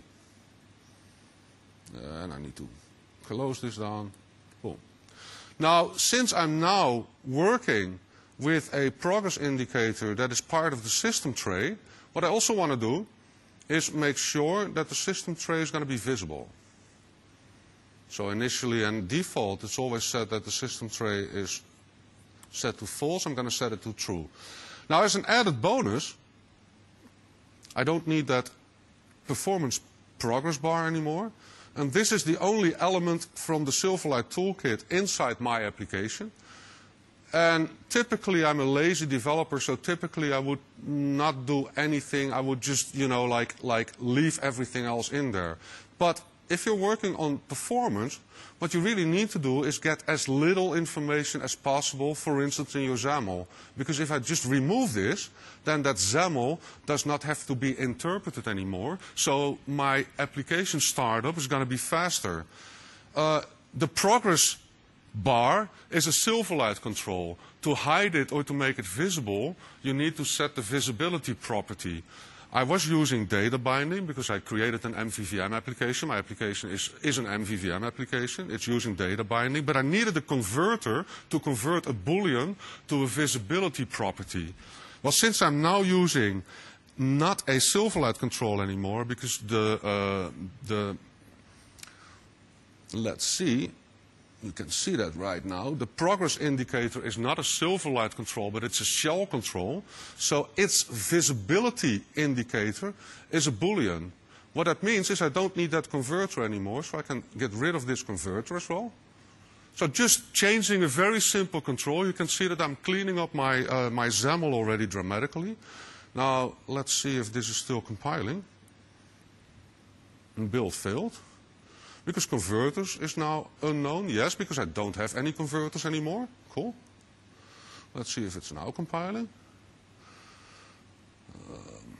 And I need to close this down. Boom. Now, since I'm now working with a progress indicator that is part of the system tray, what I also want to do is make sure that the system tray is going to be visible. So initially and default, it's always set that the system tray is set to false. I'm going to set it to true. Now, as an added bonus, I don't need that performance progress bar anymore. And this is the only element from the Silverlight toolkit inside my application. And typically, I'm a lazy developer, so typically I would not do anything. I would just, you know, like, like leave everything else in there. But if you're working on performance, what you really need to do is get as little information as possible, for instance, in your XAML. Because if I just remove this, then that XAML does not have to be interpreted anymore. So my application startup is going to be faster. Uh, the progress bar is a Silverlight control. To hide it or to make it visible, you need to set the visibility property. I was using data binding because I created an M V V M application. My application is, is an M V V M application. It's using data binding, but I needed a converter to convert a Boolean to a visibility property. Well, since I'm now using not a Silverlight control anymore because the, uh, the let's see, you can see that right now. The progress indicator is not a Silverlight control, but it's a shell control. So its visibility indicator is a Boolean. What that means is I don't need that converter anymore, so I can get rid of this converter as well. So just changing a very simple control, you can see that I'm cleaning up my, uh, my XAML already dramatically. Now, let's see if this is still compiling. And build failed. Because converters is now unknown. Yes, because I don't have any converters anymore. Cool. Let's see if it's now compiling. Um,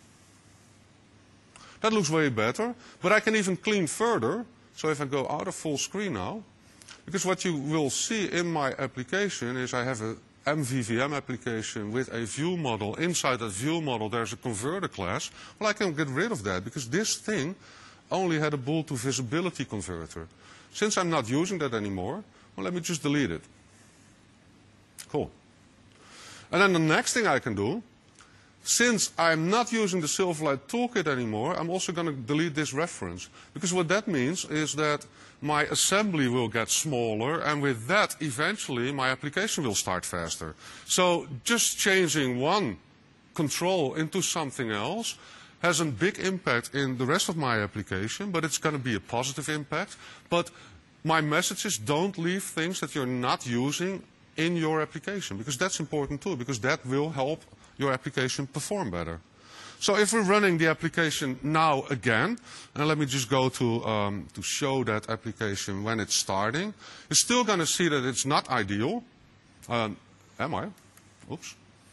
that looks way better. But I can even clean further. So if I go out of full screen now, because what you will see in my application is I have a M V V M application with a view model. Inside that view model there's a converter class. Well, I can get rid of that because this thing only had a bool to visibility converter. Since I'm not using that anymore, well, let me just delete it. Cool. And then the next thing I can do, since I'm not using the Silverlight toolkit anymore, I'm also going to delete this reference. Because what that means is that my assembly will get smaller, and with that, eventually, my application will start faster. So just changing one control into something else has a big impact in the rest of my application, but it's going to be a positive impact. But my messages don't leave things that you're not using in your application, because that's important too, because that will help your application perform better. So if we're running the application now again, and let me just go to, um, to show that application when it's starting, you're still going to see that it's not ideal. Um, am I? Oops.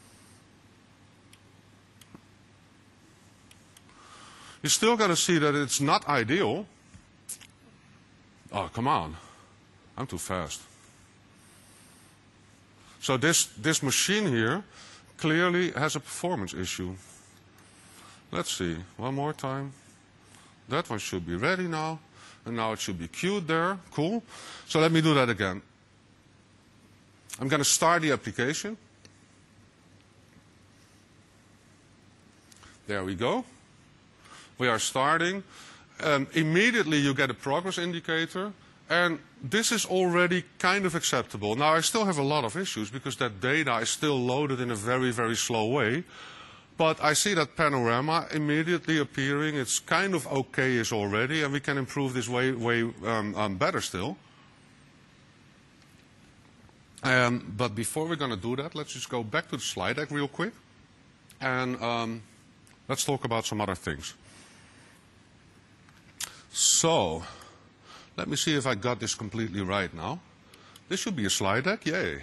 You're still going to see that it's not ideal. Oh, come on. I'm too fast. So this, this machine here clearly has a performance issue. Let's see, one more time. That one should be ready now. And now it should be queued there. Cool. So let me do that again. I'm going to start the application. There we go. We are starting. Um, immediately you get a progress indicator. And this is already kind of acceptable. Now I still have a lot of issues because that data is still loaded in a very, very slow way. But I see that panorama immediately appearing. It's kind of okay-ish already, and we can improve this way, way um, um, better still. Um, but before we're going to do that, let's just go back to the slide deck real quick. And um, let's talk about some other things. So, let me see if I got this completely right now. This should be a slide deck, yay.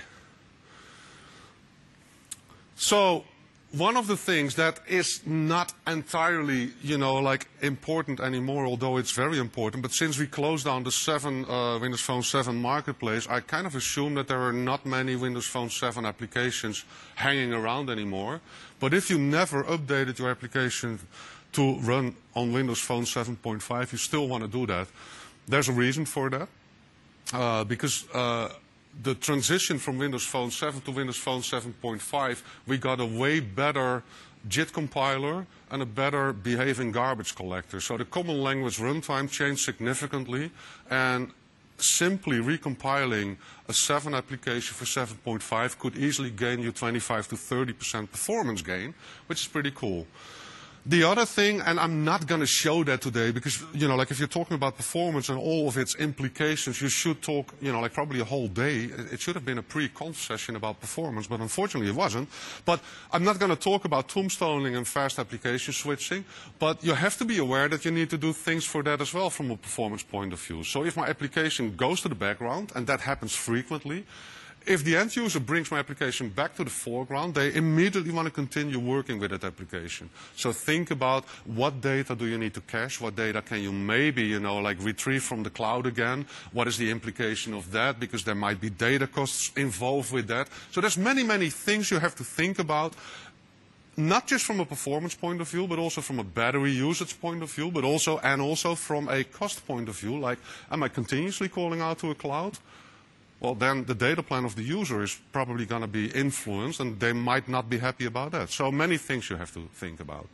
So, one of the things that is not entirely, you know, like important anymore, although it's very important, but since we closed down the seven, uh, Windows Phone seven marketplace, I kind of assume that there are not many Windows Phone seven applications hanging around anymore. But if you never updated your application to run on Windows Phone seven point five, you still want to do that. There's a reason for that, uh, because uh, the transition from Windows Phone seven to Windows Phone seven point five, we got a way better JIT compiler and a better behaving garbage collector. So the common language runtime changed significantly, and simply recompiling a seven application for seven point five could easily gain you twenty-five to thirty percent performance gain, which is pretty cool. The other thing, and I'm not going to show that today because, you know, like if you're talking about performance and all of its implications, you should talk, you know, like probably a whole day. It should have been a pre-conf session about performance, but unfortunately it wasn't. But I'm not going to talk about tombstoning and fast application switching, but you have to be aware that you need to do things for that as well from a performance point of view. So if my application goes to the background, and that happens frequently, if the end user brings my application back to the foreground, they immediately want to continue working with that application. So think about what data do you need to cache, what data can you maybe, you know, like retrieve from the cloud again, what is the implication of that, because there might be data costs involved with that. So there's many, many things you have to think about not just from a performance point of view, but also from a battery usage point of view, but also, and also from a cost point of view, like, am I continuously calling out to a cloud? Well, then the data plan of the user is probably going to be influenced, and they might not be happy about that. So many things you have to think about.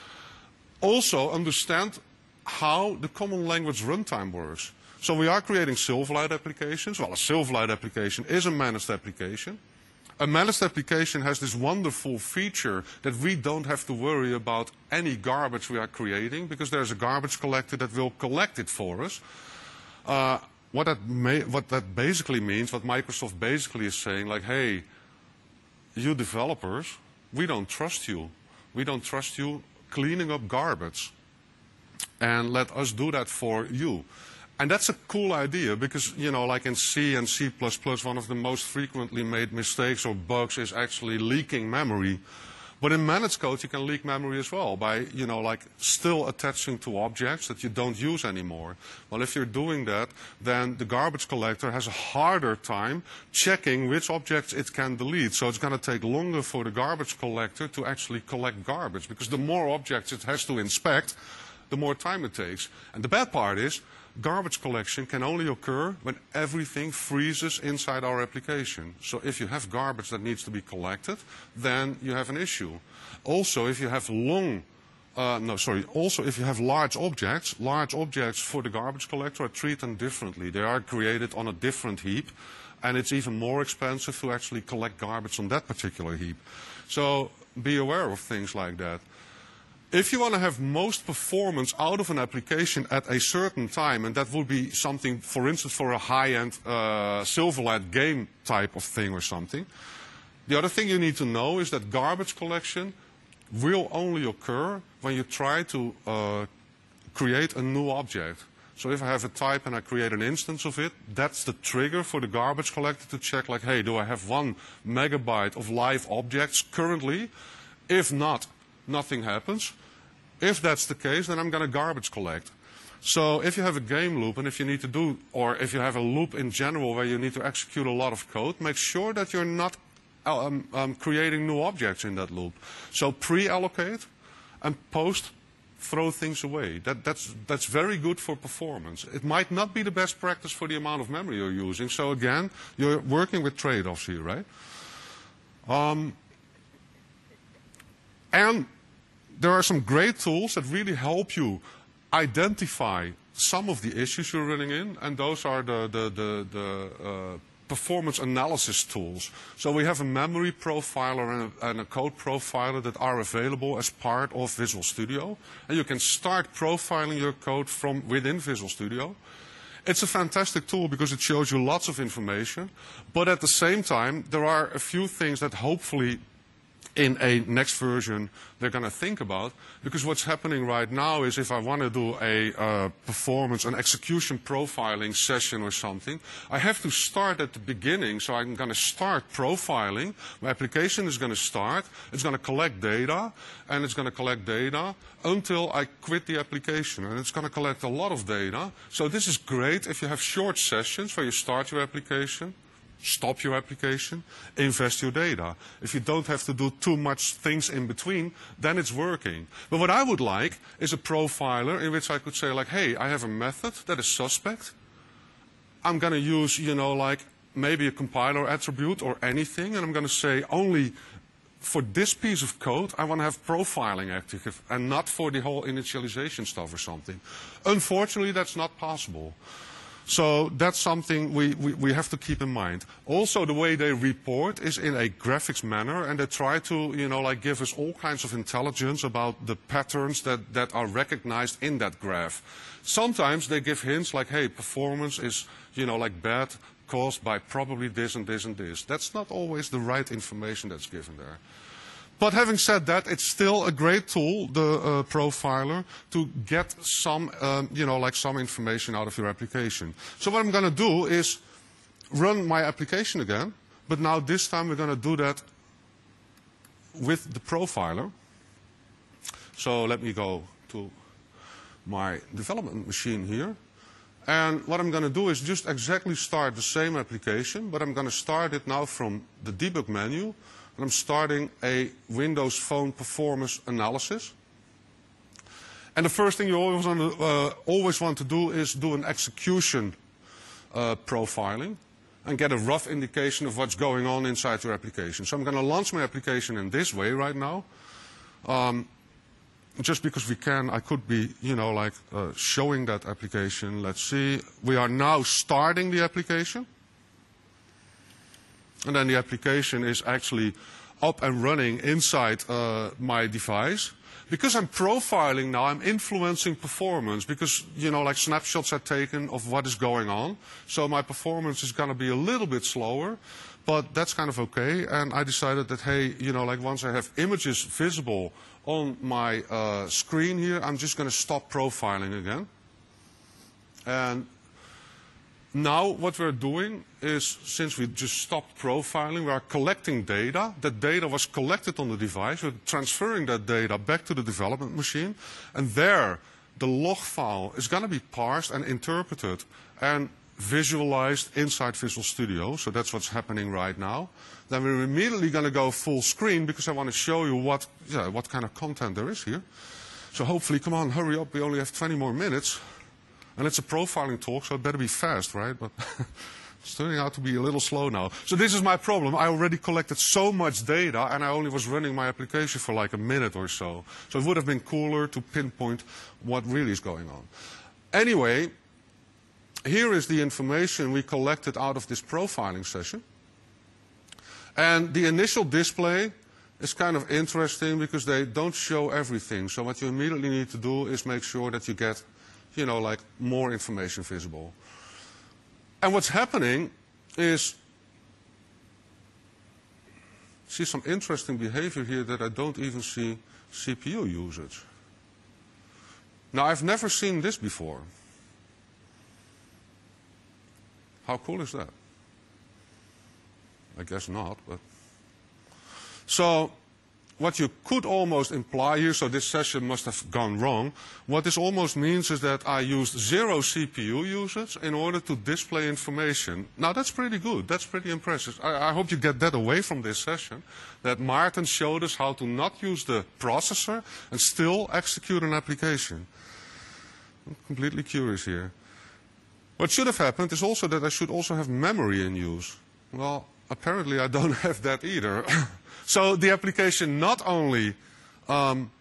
Also, understand how the common language runtime works. So we are creating Silverlight applications. Well, a Silverlight application is a managed application. A managed application has this wonderful feature that we don't have to worry about any garbage we are creating, because there's a garbage collector that will collect it for us. Uh, what, that may, what that basically means, what Microsoft basically is saying, like, hey, you developers, we don't trust you. We don't trust you cleaning up garbage. And let us do that for you. And that's a cool idea because, you know, like in C and C plus plus, one of the most frequently made mistakes or bugs is actually leaking memory. But in managed code, you can leak memory as well by, you know, like still attaching to objects that you don't use anymore. Well, if you're doing that, then the garbage collector has a harder time checking which objects it can delete. So it's going to take longer for the garbage collector to actually collect garbage, because the more objects it has to inspect, the more time it takes. And the bad part is, garbage collection can only occur when everything freezes inside our application. So if you have garbage that needs to be collected, then you have an issue. Also, if you have long, uh, no, sorry, also if you have large objects, large objects for the garbage collector are treated differently. They are created on a different heap, and it's even more expensive to actually collect garbage on that particular heap. So be aware of things like that. If you want to have most performance out of an application at a certain time, and that would be something, for instance, for a high-end uh, Silverlight game type of thing or something, the other thing you need to know is that garbage collection will only occur when you try to uh, create a new object. So if I have a type and I create an instance of it, that's the trigger for the garbage collector to check, like, hey, do I have one megabyte of live objects currently? If not, nothing happens. If that's the case, then I'm going to garbage collect. So if you have a game loop, and if you need to do, or if you have a loop in general where you need to execute a lot of code, make sure that you're not um, um, creating new objects in that loop. So pre-allocate and post, throw things away. That, that's, that's very good for performance. It might not be the best practice for the amount of memory you're using. So again, you're working with trade-offs here, right? Um, and there are some great tools that really help you identify some of the issues you're running in, and those are the, the, the, the uh, performance analysis tools. So we have a memory profiler and a, and a code profiler that are available as part of Visual Studio, and you can start profiling your code from within Visual Studio. It's a fantastic tool because it shows you lots of information, but at the same time, there are a few things that hopefully in a next version they're going to think about, because what's happening right now is if I want to do a uh, performance, an execution profiling session or something, I have to start at the beginning. So I'm going to start profiling. My application is going to start. It's going to collect data, and it's going to collect data until I quit the application. And it's going to collect a lot of data. So this is great if you have short sessions where you start your application, stop your application, invest your data. If you don't have to do too much things in between, then it's working. But what I would like is a profiler in which I could say, like, hey, I have a method that is suspect. I'm going to use, you know, like maybe a compiler attribute or anything, and I'm going to say only for this piece of code, I want to have profiling active and not for the whole initialization stuff or something. Unfortunately, that's not possible. So that's something we, we, we have to keep in mind. Also, the way they report is in a graphics manner, and they try to, you know, like give us all kinds of intelligence about the patterns that, that are recognized in that graph. Sometimes they give hints like, hey, performance is, you know, like bad caused by probably this and this and this. That's not always the right information that's given there. But having said that, it's still a great tool, the uh, profiler, to get some, um, you know, like some information out of your application. So what I'm going to do is run my application again, but now this time we're going to do that with the profiler. So let me go to my development machine here. And what I'm going to do is just exactly start the same application, but I'm going to start it now from the debug menu. and I'm starting a Windows Phone performance analysis. And the first thing you always want to, uh, always want to do is do an execution uh, profiling and get a rough indication of what's going on inside your application. So I'm going to launch my application in this way right now. Um, just because we can, I could be, you know, like uh, showing that application. Let's see. We are now starting the application. And then the application is actually up and running inside uh, my device. Because I'm profiling now, I'm influencing performance because, you know, like snapshots are taken of what is going on. So my performance is going to be a little bit slower, but that's kind of okay. And I decided that, hey, you know, like once I have images visible on my uh, screen here, I'm just going to stop profiling again. And now what we're doing is, since we just stopped profiling, we are collecting data. That data was collected on the device. We're transferring that data back to the development machine. And there, the log file is going to be parsed and interpreted and visualized inside Visual Studio. So that's what's happening right now. Then we're immediately going to go full screen because I want to show you what, yeah, what kind of content there is here. So hopefully, come on, hurry up. We only have twenty more minutes. And it's a profiling talk, so it better be fast, right? But it's turning out to be a little slow now. So this is my problem. I already collected so much data, and I only was running my application for like a minute or so. So it would have been cooler to pinpoint what really is going on. Anyway, here is the information we collected out of this profiling session. And the initial display is kind of interesting because they don't show everything. So what you immediately need to do is make sure that you get, you know, like more information visible. And what's happening is, see some interesting behavior here that I don't even see C P U usage. Now, I've never seen this before. How cool is that? I guess not, but. So, what you could almost imply here, so this session must have gone wrong, what this almost means is that I used zero C P U usage in order to display information. Now that's pretty good, that's pretty impressive. I, I hope you get that away from this session, that Maarten showed us how to not use the processor and still execute an application. I'm completely curious here. What should have happened is also that I should also have memory in use. Well, apparently I don't have that either. So the application not only um,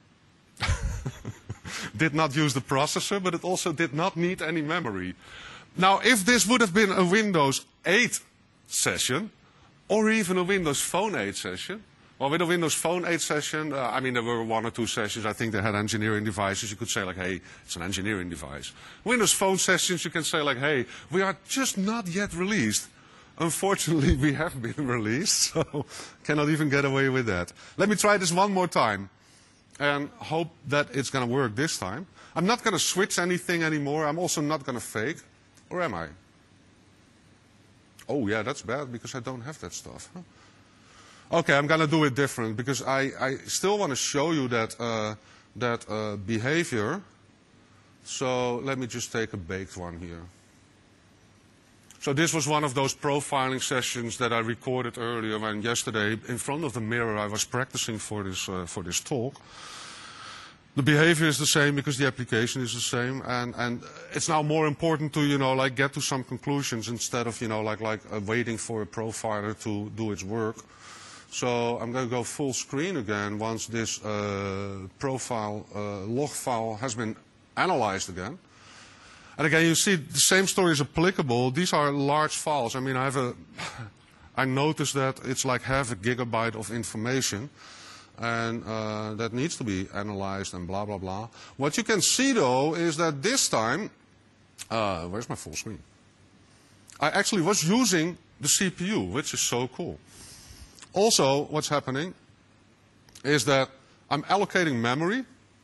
did not use the processor, but it also did not need any memory. Now, if this would have been a Windows eight session, or even a Windows Phone eight session, well, with a Windows Phone eight session, uh, I mean, there were one or two sessions. I think they had engineering devices. You could say, like, hey, it's an engineering device. Windows Phone sessions, you can say, like, hey, we are just not yet released. Unfortunately, we have been released, so cannot even get away with that. Let me try this one more time and hope that it's going to work this time. I'm not going to switch anything anymore. I'm also not going to fake. Or am I? Oh, yeah, that's bad because I don't have that stuff. Huh? Okay, I'm going to do it different because I, I still want to show you that, uh, that uh, behavior. So let me just take a baked one here. So this was one of those profiling sessions that I recorded earlier when yesterday in front of the mirror I was practicing for this, uh, for this talk. The behavior is the same because the application is the same, and, and it's now more important to, you know, like get to some conclusions instead of, you know, like, like uh, waiting for a profiler to do its work. So I'm going to go full screen again once this uh, profile uh, log file has been analyzed again. And again, you see the same story is applicable. These are large files. I mean, I have a, I noticed that it's like half a gigabyte of information, and uh, that needs to be analyzed and blah, blah, blah. What you can see, though, is that this time, uh, where's my full screen? I actually was using the C P U, which is so cool. Also, what's happening is that I'm allocating memory,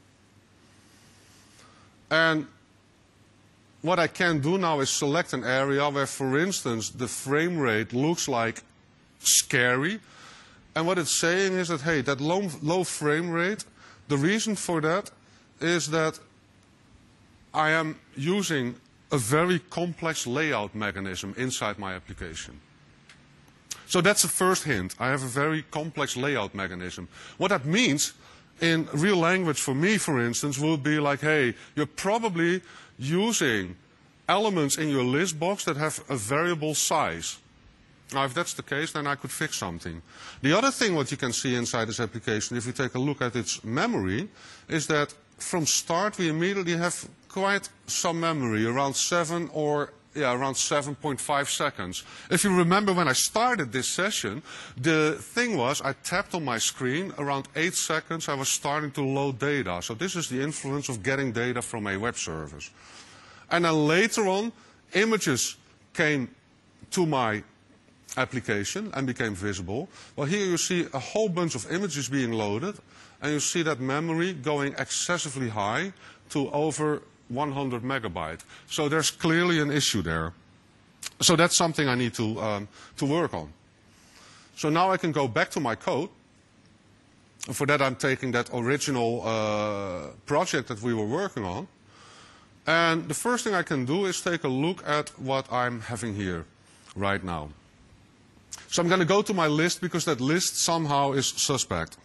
and what I can do now is select an area where, for instance, the frame rate looks like scary. And what it's saying is that, hey, that low, low frame rate, the reason for that is that I am using a very complex layout mechanism inside my application. So that's the first hint. I have a very complex layout mechanism. What that means in real language for me, for instance, would be like, hey, you're probably using elements in your list box that have a variable size. Now, if that's the case, then I could fix something. The other thing what you can see inside this application, if you take a look at its memory, is that from start we immediately have quite some memory, around seven or yeah, around seven point five seconds. If you remember when I started this session, the thing was I tapped on my screen, around eight seconds I was starting to load data. So this is the influence of getting data from a web service. And then later on, images came to my application and became visible. Well, here you see a whole bunch of images being loaded, and you see that memory going excessively high to over one hundred megabyte. So there's clearly an issue there. So that's something I need to, um, to work on. So now I can go back to my code. For that I'm taking that original uh, project that we were working on. And the first thing I can do is take a look at what I'm having here right now. So I'm going to go to my list because that list somehow is suspect.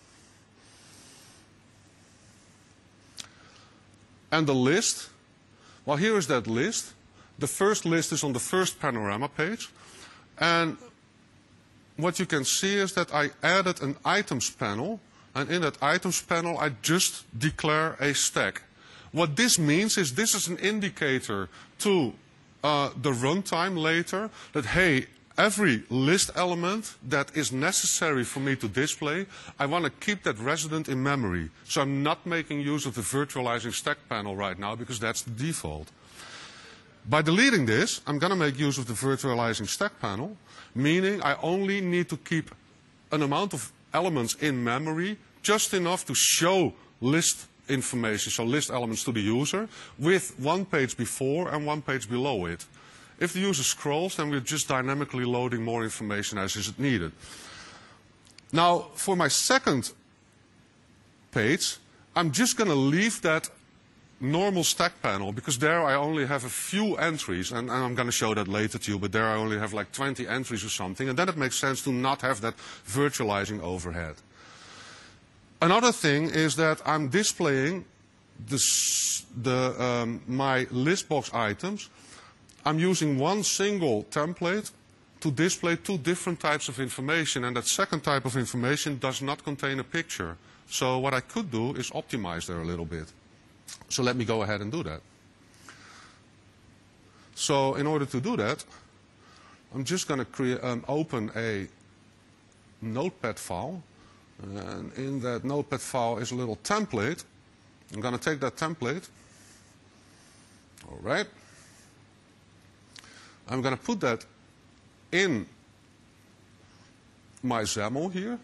And the list, well, here is that list. The first list is on the first panorama page. And what you can see is that I added an items panel. And in that items panel, I just declare a stack. What this means is this is an indicator to uh, the runtime later that, hey, every list element that is necessary for me to display, I want to keep that resident in memory. So I'm not making use of the virtualizing stack panel right now because that's the default. By deleting this, I'm going to make use of the virtualizing stack panel, meaning I only need to keep an amount of elements in memory, just enough to show list information, so list elements to the user, with one page before and one page below it. If the user scrolls, then we're just dynamically loading more information as is needed. Now, for my second page, I'm just going to leave that normal stack panel, because there I only have a few entries, and, and I'm going to show that later to you, but there I only have like twenty entries or something, and then it makes sense to not have that virtualizing Another thing is that I'm displaying this, the, um, my list box items. I'm using one single template to display two different types of information, and that second type of information does not contain a picture. So what I could do is optimize there a little bit. So let me go ahead and do that. So in order to do that, I'm just going to create, um, open a notepad file. And in that notepad file is a little template. I'm going to take that template. All right. I'm going to put that in my XAML here.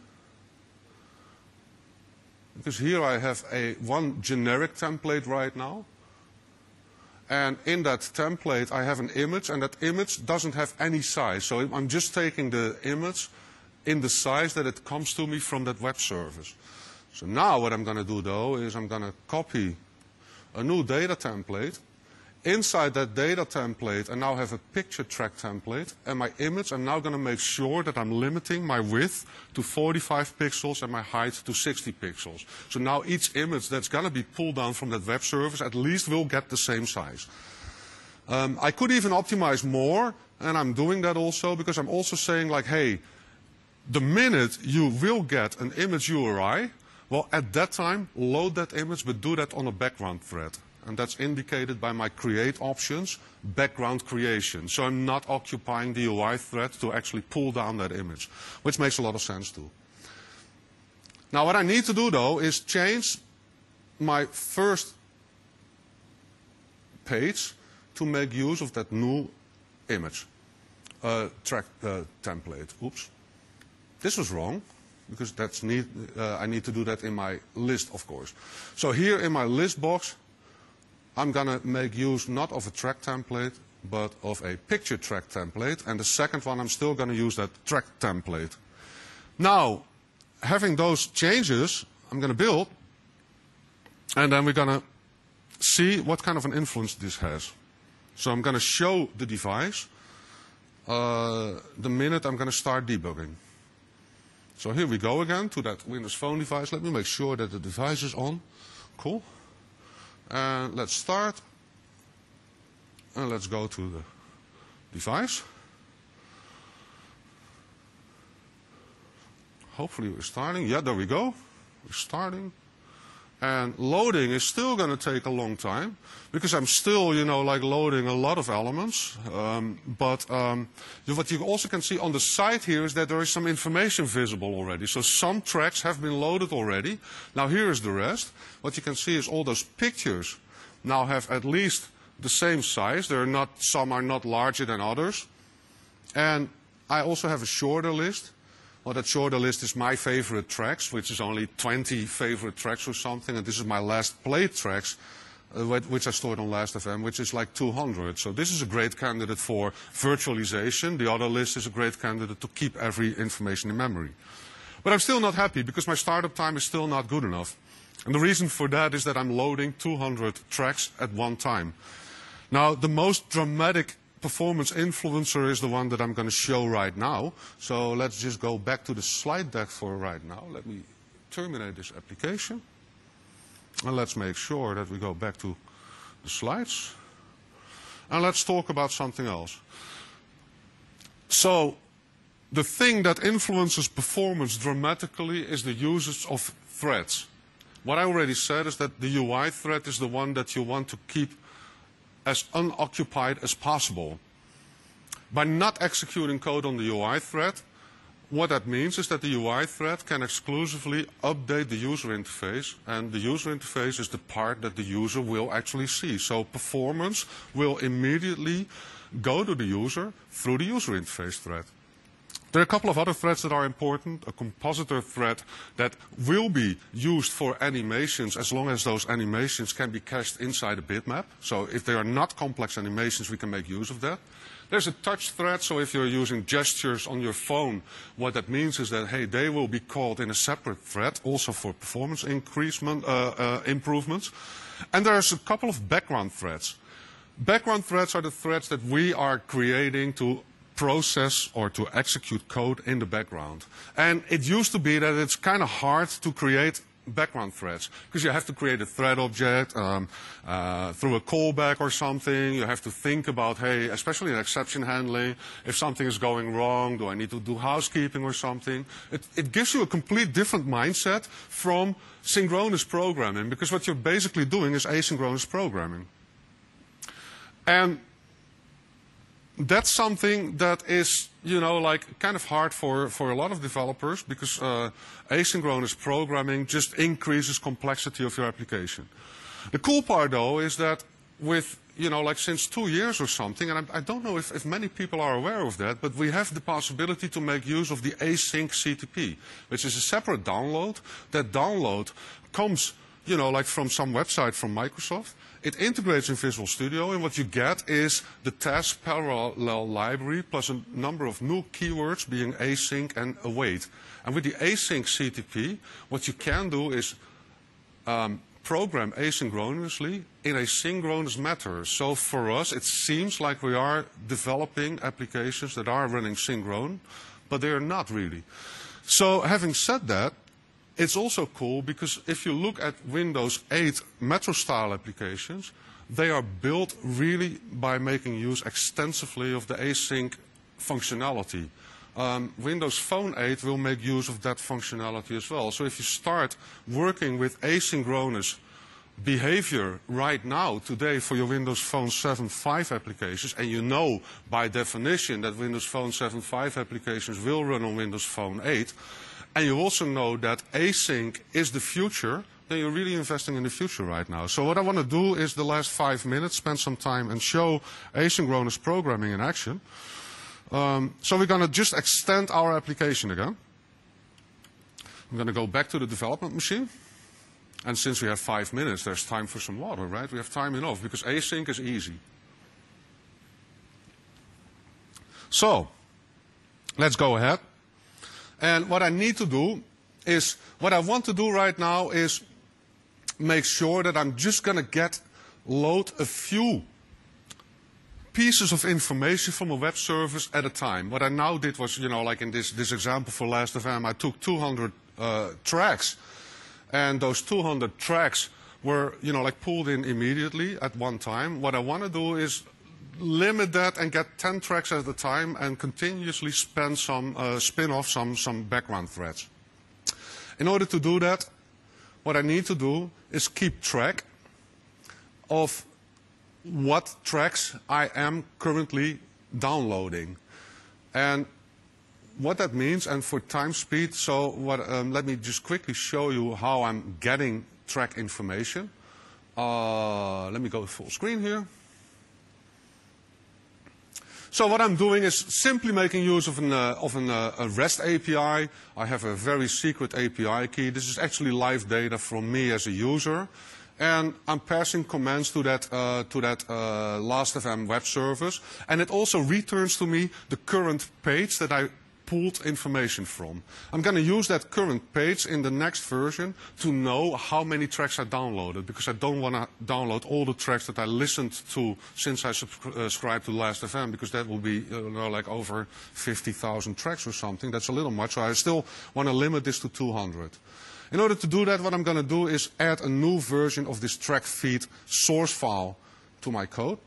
Because here I have a one generic template right now. And in that template I have an image, and that image doesn't have any size. So I'm just taking the image in the size that it comes to me from that web service. So now what I'm going to do, though, is I'm going to copy a new data template. Inside that data template, I now have a picture track template, and my image, I'm now going to make sure that I'm limiting my width to forty-five pixels and my height to sixty pixels. So now each image that's going to be pulled down from that web service at least will get the same size. Um, I could even optimize more, and I'm doing that also, because I'm also saying like, hey, the minute you will get an image U R I, well, at that time, load that image, but do that on a background thread. And that's indicated by my create options, background creation. So I'm not occupying the U I thread to actually pull down that image, which makes a lot of sense too. Now what I need to do, though, is change my first page to make use of that new image uh, track uh, template. Oops. This was wrong, because that's need, uh, I need to do that in my list, of course. So here in my list box, I'm going to make use not of a track template, but of a picture track template. And the second one, I'm still going to use that track template. Now, having those changes, I'm going to build, and then we're going to see what kind of an influence this has. So I'm going to show the device. uh, the minute I'm going to start debugging. So here we go again to that Windows Phone device. Let me make sure that the device is on. Cool. And let's start. And let's go to the device. Hopefully we're starting. Yeah, there we go. We're starting. And loading is still going to take a long time because I'm still, you know, like loading a lot of elements. Um, but um, what you also can see on the side here is that there is some information visible already. So some tracks have been loaded already. Now here is the rest. What you can see is all those pictures now have at least the same size. They're not, some are not larger than others. And I also have a shorter list. Well, that shorter list is my favorite tracks, which is only twenty favorite tracks or something. And this is my last played tracks, uh, which I stored on Last F M, which is like two hundred. So this is a great candidate for virtualization. The other list is a great candidate to keep every information in memory. But I'm still not happy because my startup time is still not good enough. And the reason for that is that I'm loading two hundred tracks at one time. Now, the most dramatic performance influencer is the one that I'm going to show right now. So let's just go back to the slide deck for right now. Let me terminate this application. And let's make sure that we go back to the slides. And let's talk about something else. So the thing that influences performance dramatically is the usage of threads. What I already said is that the U I thread is the one that you want to keep as unoccupied as possible. By not executing code on the U I thread, what that means is that the U I thread can exclusively update the user interface, and the user interface is the part that the user will actually see. So performance will immediately go to the user through the user interface thread. There are a couple of other threads that are important. A compositor thread that will be used for animations as long as those animations can be cached inside a bitmap. So if they are not complex animations, we can make use of that. There's a touch thread, so if you're using gestures on your phone, what that means is that, hey, they will be called in a separate thread, also for performance increasement, uh, uh, improvements. And there's a couple of background threads. Background threads are the threads that we are creating to process or to execute code in the background. And it used to be that it's kind of hard to create background threads because you have to create a thread object um, uh, through a callback or something. You have to think about, hey, especially in exception handling, if something is going wrong, do I need to do housekeeping or something? It, it gives you a complete different mindset from synchronous programming, because what you're basically doing is asynchronous programming. And that's something that is, you know, like kind of hard for, for a lot of developers, because uh, asynchronous programming just increases complexity of your application. The cool part, though, is that with, you know, like since two years or something, and I, I don't know if, if many people are aware of that, but we have the possibility to make use of the async C T P, which is a separate download. That download comes, you know, like from some website from Microsoft. It integrates in Visual Studio, and what you get is the task parallel library plus a number of new keywords being async and await. And with the async C T P, what you can do is um, program asynchronously in a synchronous manner. So for us, it seems like we are developing applications that are running synchron, but they are not really. So having said that, it's also cool because if you look at Windows eight Metro-style applications, they are built really by making use extensively of the async functionality. Um, Windows Phone eight will make use of that functionality as well. So if you start working with asynchronous behavior right now, today, for your Windows Phone seven point five applications, and you know by definition that Windows Phone seven point five applications will run on Windows Phone eight, and you also know that async is the future, then you're really investing in the future right now. So what I want to do is the last five minutes spend some time and show asynchronous programming in action. Um, so we're going to just extend our application again. I'm going to go back to the development machine. And since we have five minutes, there's time for some water, right? We have time enough because async is easy. So let's go ahead. And what I need to do is, what I want to do right now is make sure that I'm just going to get, load a few pieces of information from a web service at a time. What I now did was, you know, like in this, this example for Last F M, I took two hundred uh, tracks, and those two hundred tracks were, you know, like pulled in immediately at one time. What I want to do is limit that and get ten tracks at a time and continuously spin some, uh, spin off some, some background threads. In order to do that, what I need to do is keep track of what tracks I am currently downloading. And what that means, and for time speed, so what, um, let me just quickly show you how I'm getting track information. Uh, let me go full screen here. So what I'm doing is simply making use of, an, uh, of an, uh, a REST A P I. I have a very secret A P I key. This is actually live data from me as a user. And I'm passing commands to that, uh, to that uh, Last F M web service. And it also returns to me the current page that I pulled information from. I'm going to use that current page in the next version to know how many tracks I downloaded, because I don't want to download all the tracks that I listened to since I subscribed to Last F M, because that will be, you know, like over fifty thousand tracks or something. That's a little much, so I still want to limit this to two hundred. In order to do that, what I'm going to do is add a new version of this track feed source file to my code.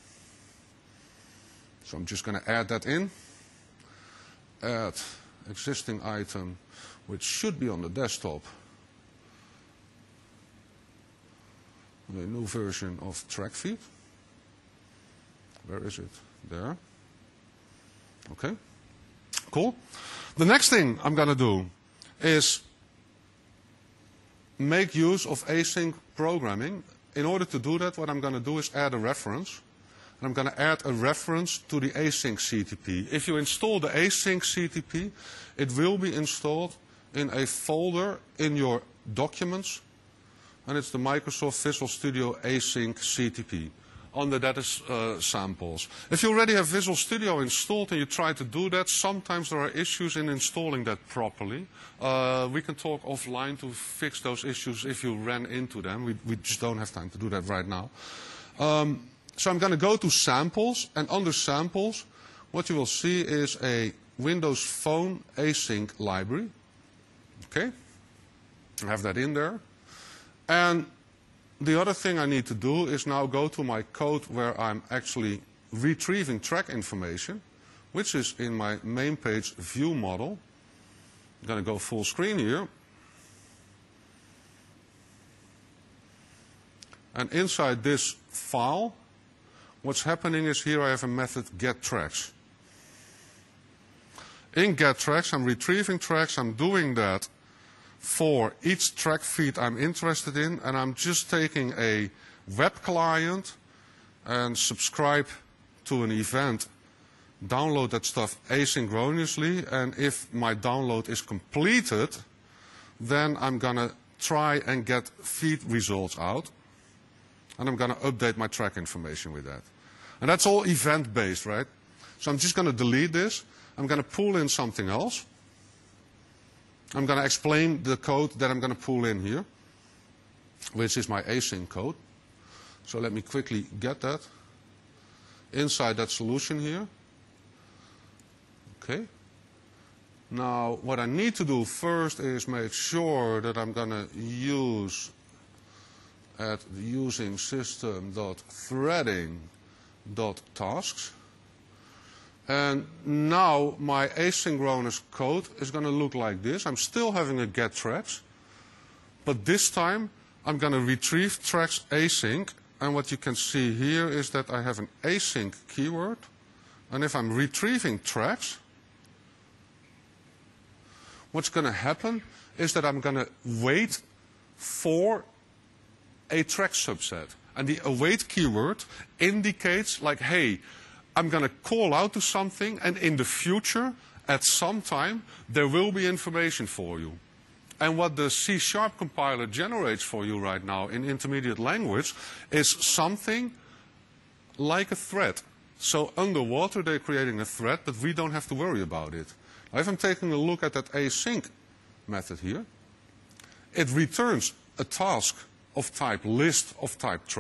So I'm just going to add that in. Add existing item, which should be on the desktop. A new version of track feed. Where is it? There. Okay. Cool. The next thing I'm going to do is make use of async programming. In order to do that, what I'm going to do is add a reference. And I'm going to add a reference to the async C T P. If you install the async C T P, it will be installed in a folder in your documents. And it's the Microsoft Visual Studio Async C T P. Under that is uh, samples. If you already have Visual Studio installed and you try to do that, sometimes there are issues in installing that properly. Uh, we can talk offline to fix those issues if you ran into them. We, we just don't have time to do that right now. Um, so I'm going to go to samples, and under samples, what you will see is a Windows Phone async library. Okay, I have that in there. And the other thing I need to do is now go to my code where I'm actually retrieving track information, which is in my main page view model. I'm going to go full screen here. And inside this file, what's happening is here I have a method getTracks. In getTracks, I'm retrieving tracks. I'm doing that for each track feed I'm interested in, and I'm just taking a web client and subscribe to an event, download that stuff asynchronously, and if my download is completed, then I'm going to try and get feed results out, and I'm going to update my track information with that. And that's all event-based, right? So I'm just going to delete this. I'm going to pull in something else. I'm going to explain the code that I'm going to pull in here, which is my async code. So let me quickly get that inside that solution here. Okay. Now, what I need to do first is make sure that I'm going to use at using system.threading.tasks. And now my asynchronous code is going to look like this. I'm still having a getTracks, but this time I'm going to retrieve tracks async. And what you can see here is that I have an async keyword. And if I'm retrieving tracks, what's going to happen is that I'm going to wait for a track subset. And the await keyword indicates like, hey, I'm going to call out to something, and in the future, at some time, there will be information for you. And what the C sharp compiler generates for you right now in intermediate language is something like a thread. So underwater, they're creating a thread, but we don't have to worry about it. Now, if I'm taking a look at that async method here, it returns a task of type list of type track.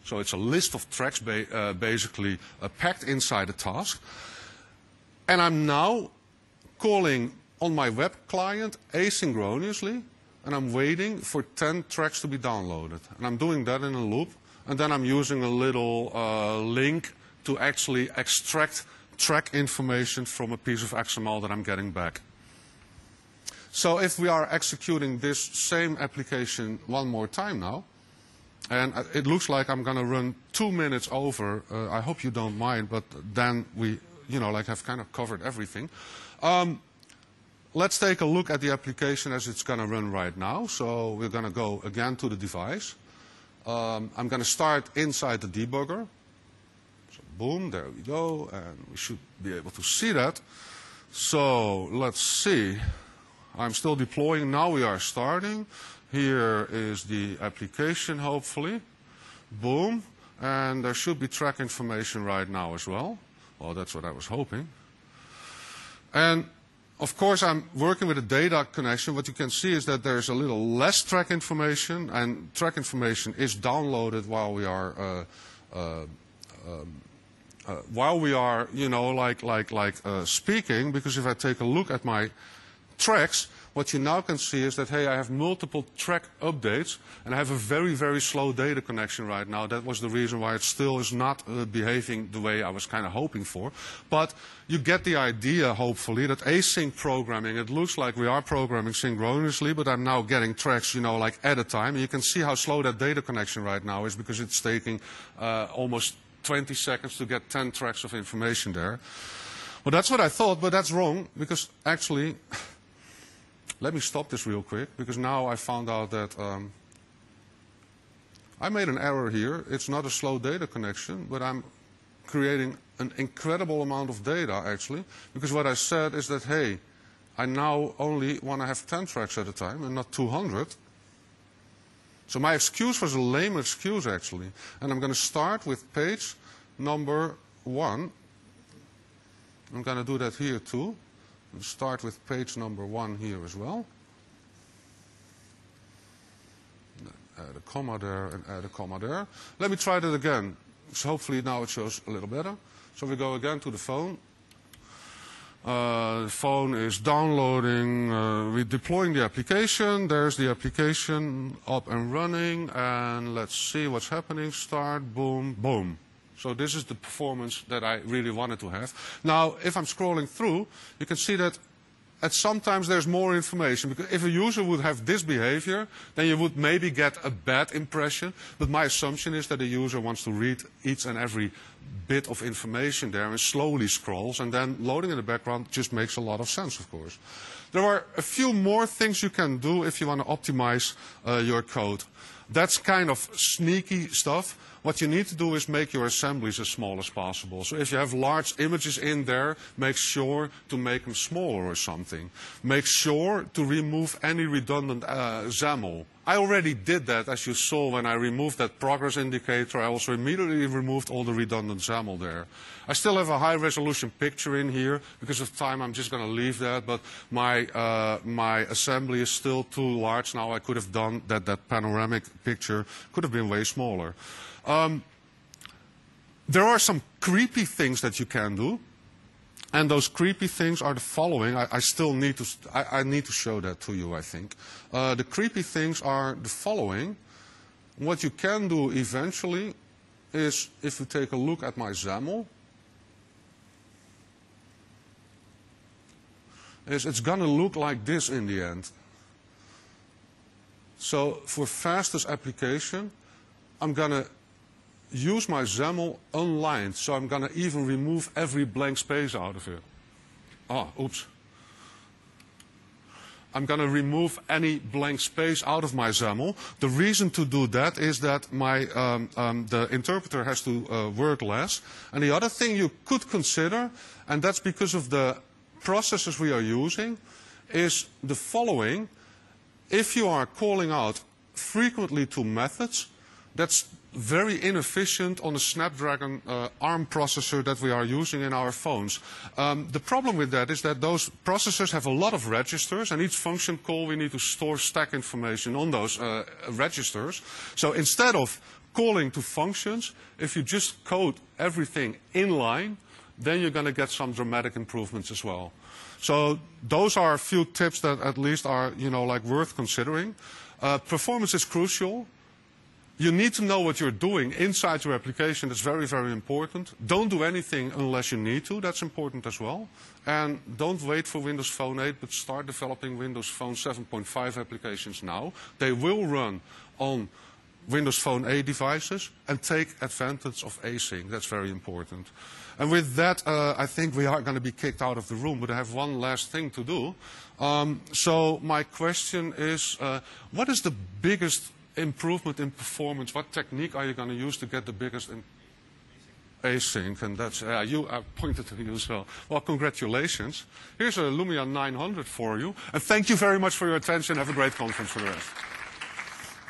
So it's a list of tracks ba uh, basically uh, packed inside a task. And I'm now calling on my web client asynchronously, and I'm waiting for ten tracks to be downloaded. And I'm doing that in a loop, and then I'm using a little uh, link to actually extract track information from a piece of X M L that I'm getting back. So if we are executing this same application one more time now, and it looks like I'm going to run two minutes over, uh, I hope you don't mind, but then we, you know, like have kind of covered everything. Um, let's take a look at the application as it's going to run right now. So we're going to go again to the device. Um, I'm going to start inside the debugger. So boom, there we go, and we should be able to see that. So let's see. I'm still deploying. Now we are starting. Here is the application, hopefully. Boom. And there should be track information right now as well. Well, that's what I was hoping. And of course, I'm working with a data connection. What you can see is that there's a little less track information, and track information is downloaded while we are, uh, uh, um, uh, while we are, you know, like like like uh, speaking. Because if I take a look at my tracks, what you now can see is that, hey, I have multiple track updates, and I have a very, very slow data connection right now. That was the reason why it still is not uh, behaving the way I was kind of hoping for. But you get the idea, hopefully, that async programming, it looks like we are programming synchronously, but I'm now getting tracks, you know, like at a time. And you can see how slow that data connection right now is, because it's taking uh, almost twenty seconds to get ten tracks of information there. Well, that's what I thought, but that's wrong, because actually... Let me stop this real quick, because now I found out that um, I made an error here. It's not a slow data connection, but I'm creating an incredible amount of data, actually, because what I said is that, hey, I now only want to have ten tracks at a time and not two hundred. So my excuse was a lame excuse, actually. And I'm going to start with page number one. I'm going to do that here, too. We'll start with page number one here as well. Add a comma there and add a comma there. Let me try that again. So hopefully now it shows a little better. So we go again to the phone. Uh, the phone is downloading, uh, we're deploying the application. There's the application up and running. And let's see what's happening. Start, boom, boom. So this is the performance that I really wanted to have. Now, if I'm scrolling through, you can see that at sometimes there's more information. Because if a user would have this behavior, then you would maybe get a bad impression. But my assumption is that the user wants to read each and every bit of information there and slowly scrolls. And then loading in the background just makes a lot of sense, of course. There are a few more things you can do if you want to optimize uh, your code. That's kind of sneaky stuff. What you need to do is make your assemblies as small as possible. So if you have large images in there, make sure to make them smaller or something. Make sure to remove any redundant uh, XAML. I already did that, as you saw when I removed that progress indicator. I also immediately removed all the redundant XAML there. I still have a high-resolution picture in here. Because of time, I'm just going to leave that. But my, uh, my assembly is still too large now. I could have done that. That panoramic picture could have been way smaller. Um, there are some creepy things that you can do. And those creepy things are the following. I, I still need to, I, I need to show that to you, I think. Uh, the creepy things are the following. What you can do eventually is, if you take a look at my XAML, is it's going to look like this in the end. So for fastest application, I'm going to use my XAML unlined, so I'm going to even remove every blank space out of it. Ah, oops. I'm going to remove any blank space out of my XAML. The reason to do that is that my, um, um, the interpreter has to uh, work less. And the other thing you could consider, and that's because of the processes we are using, is the following. If you are calling out frequently to methods, that's very inefficient on the Snapdragon uh, ARM processor that we are using in our phones. Um, the problem with that is that those processors have a lot of registers, and each function call we need to store stack information on those uh, registers. So instead of calling to functions, if you just code everything inline, then you're going to get some dramatic improvements as well. So those are a few tips that at least are, you know, like worth considering. Uh, performance is crucial. You need to know what you're doing inside your application. That's very, very important. Don't do anything unless you need to. That's important as well. And don't wait for Windows Phone eight, but start developing Windows Phone seven point five applications now. They will run on Windows Phone eight devices and take advantage of async. That's very important. And with that, uh, I think we are going to be kicked out of the room, but I have one last thing to do. Um, so my question is, uh, what is the biggest improvement in performance? What technique are you going to use to get the biggest in async? And that's, uh, you I pointed to you, so, well, congratulations. Here's a Lumia nine hundred for you. And thank you very much for your attention. Have a great conference for the rest.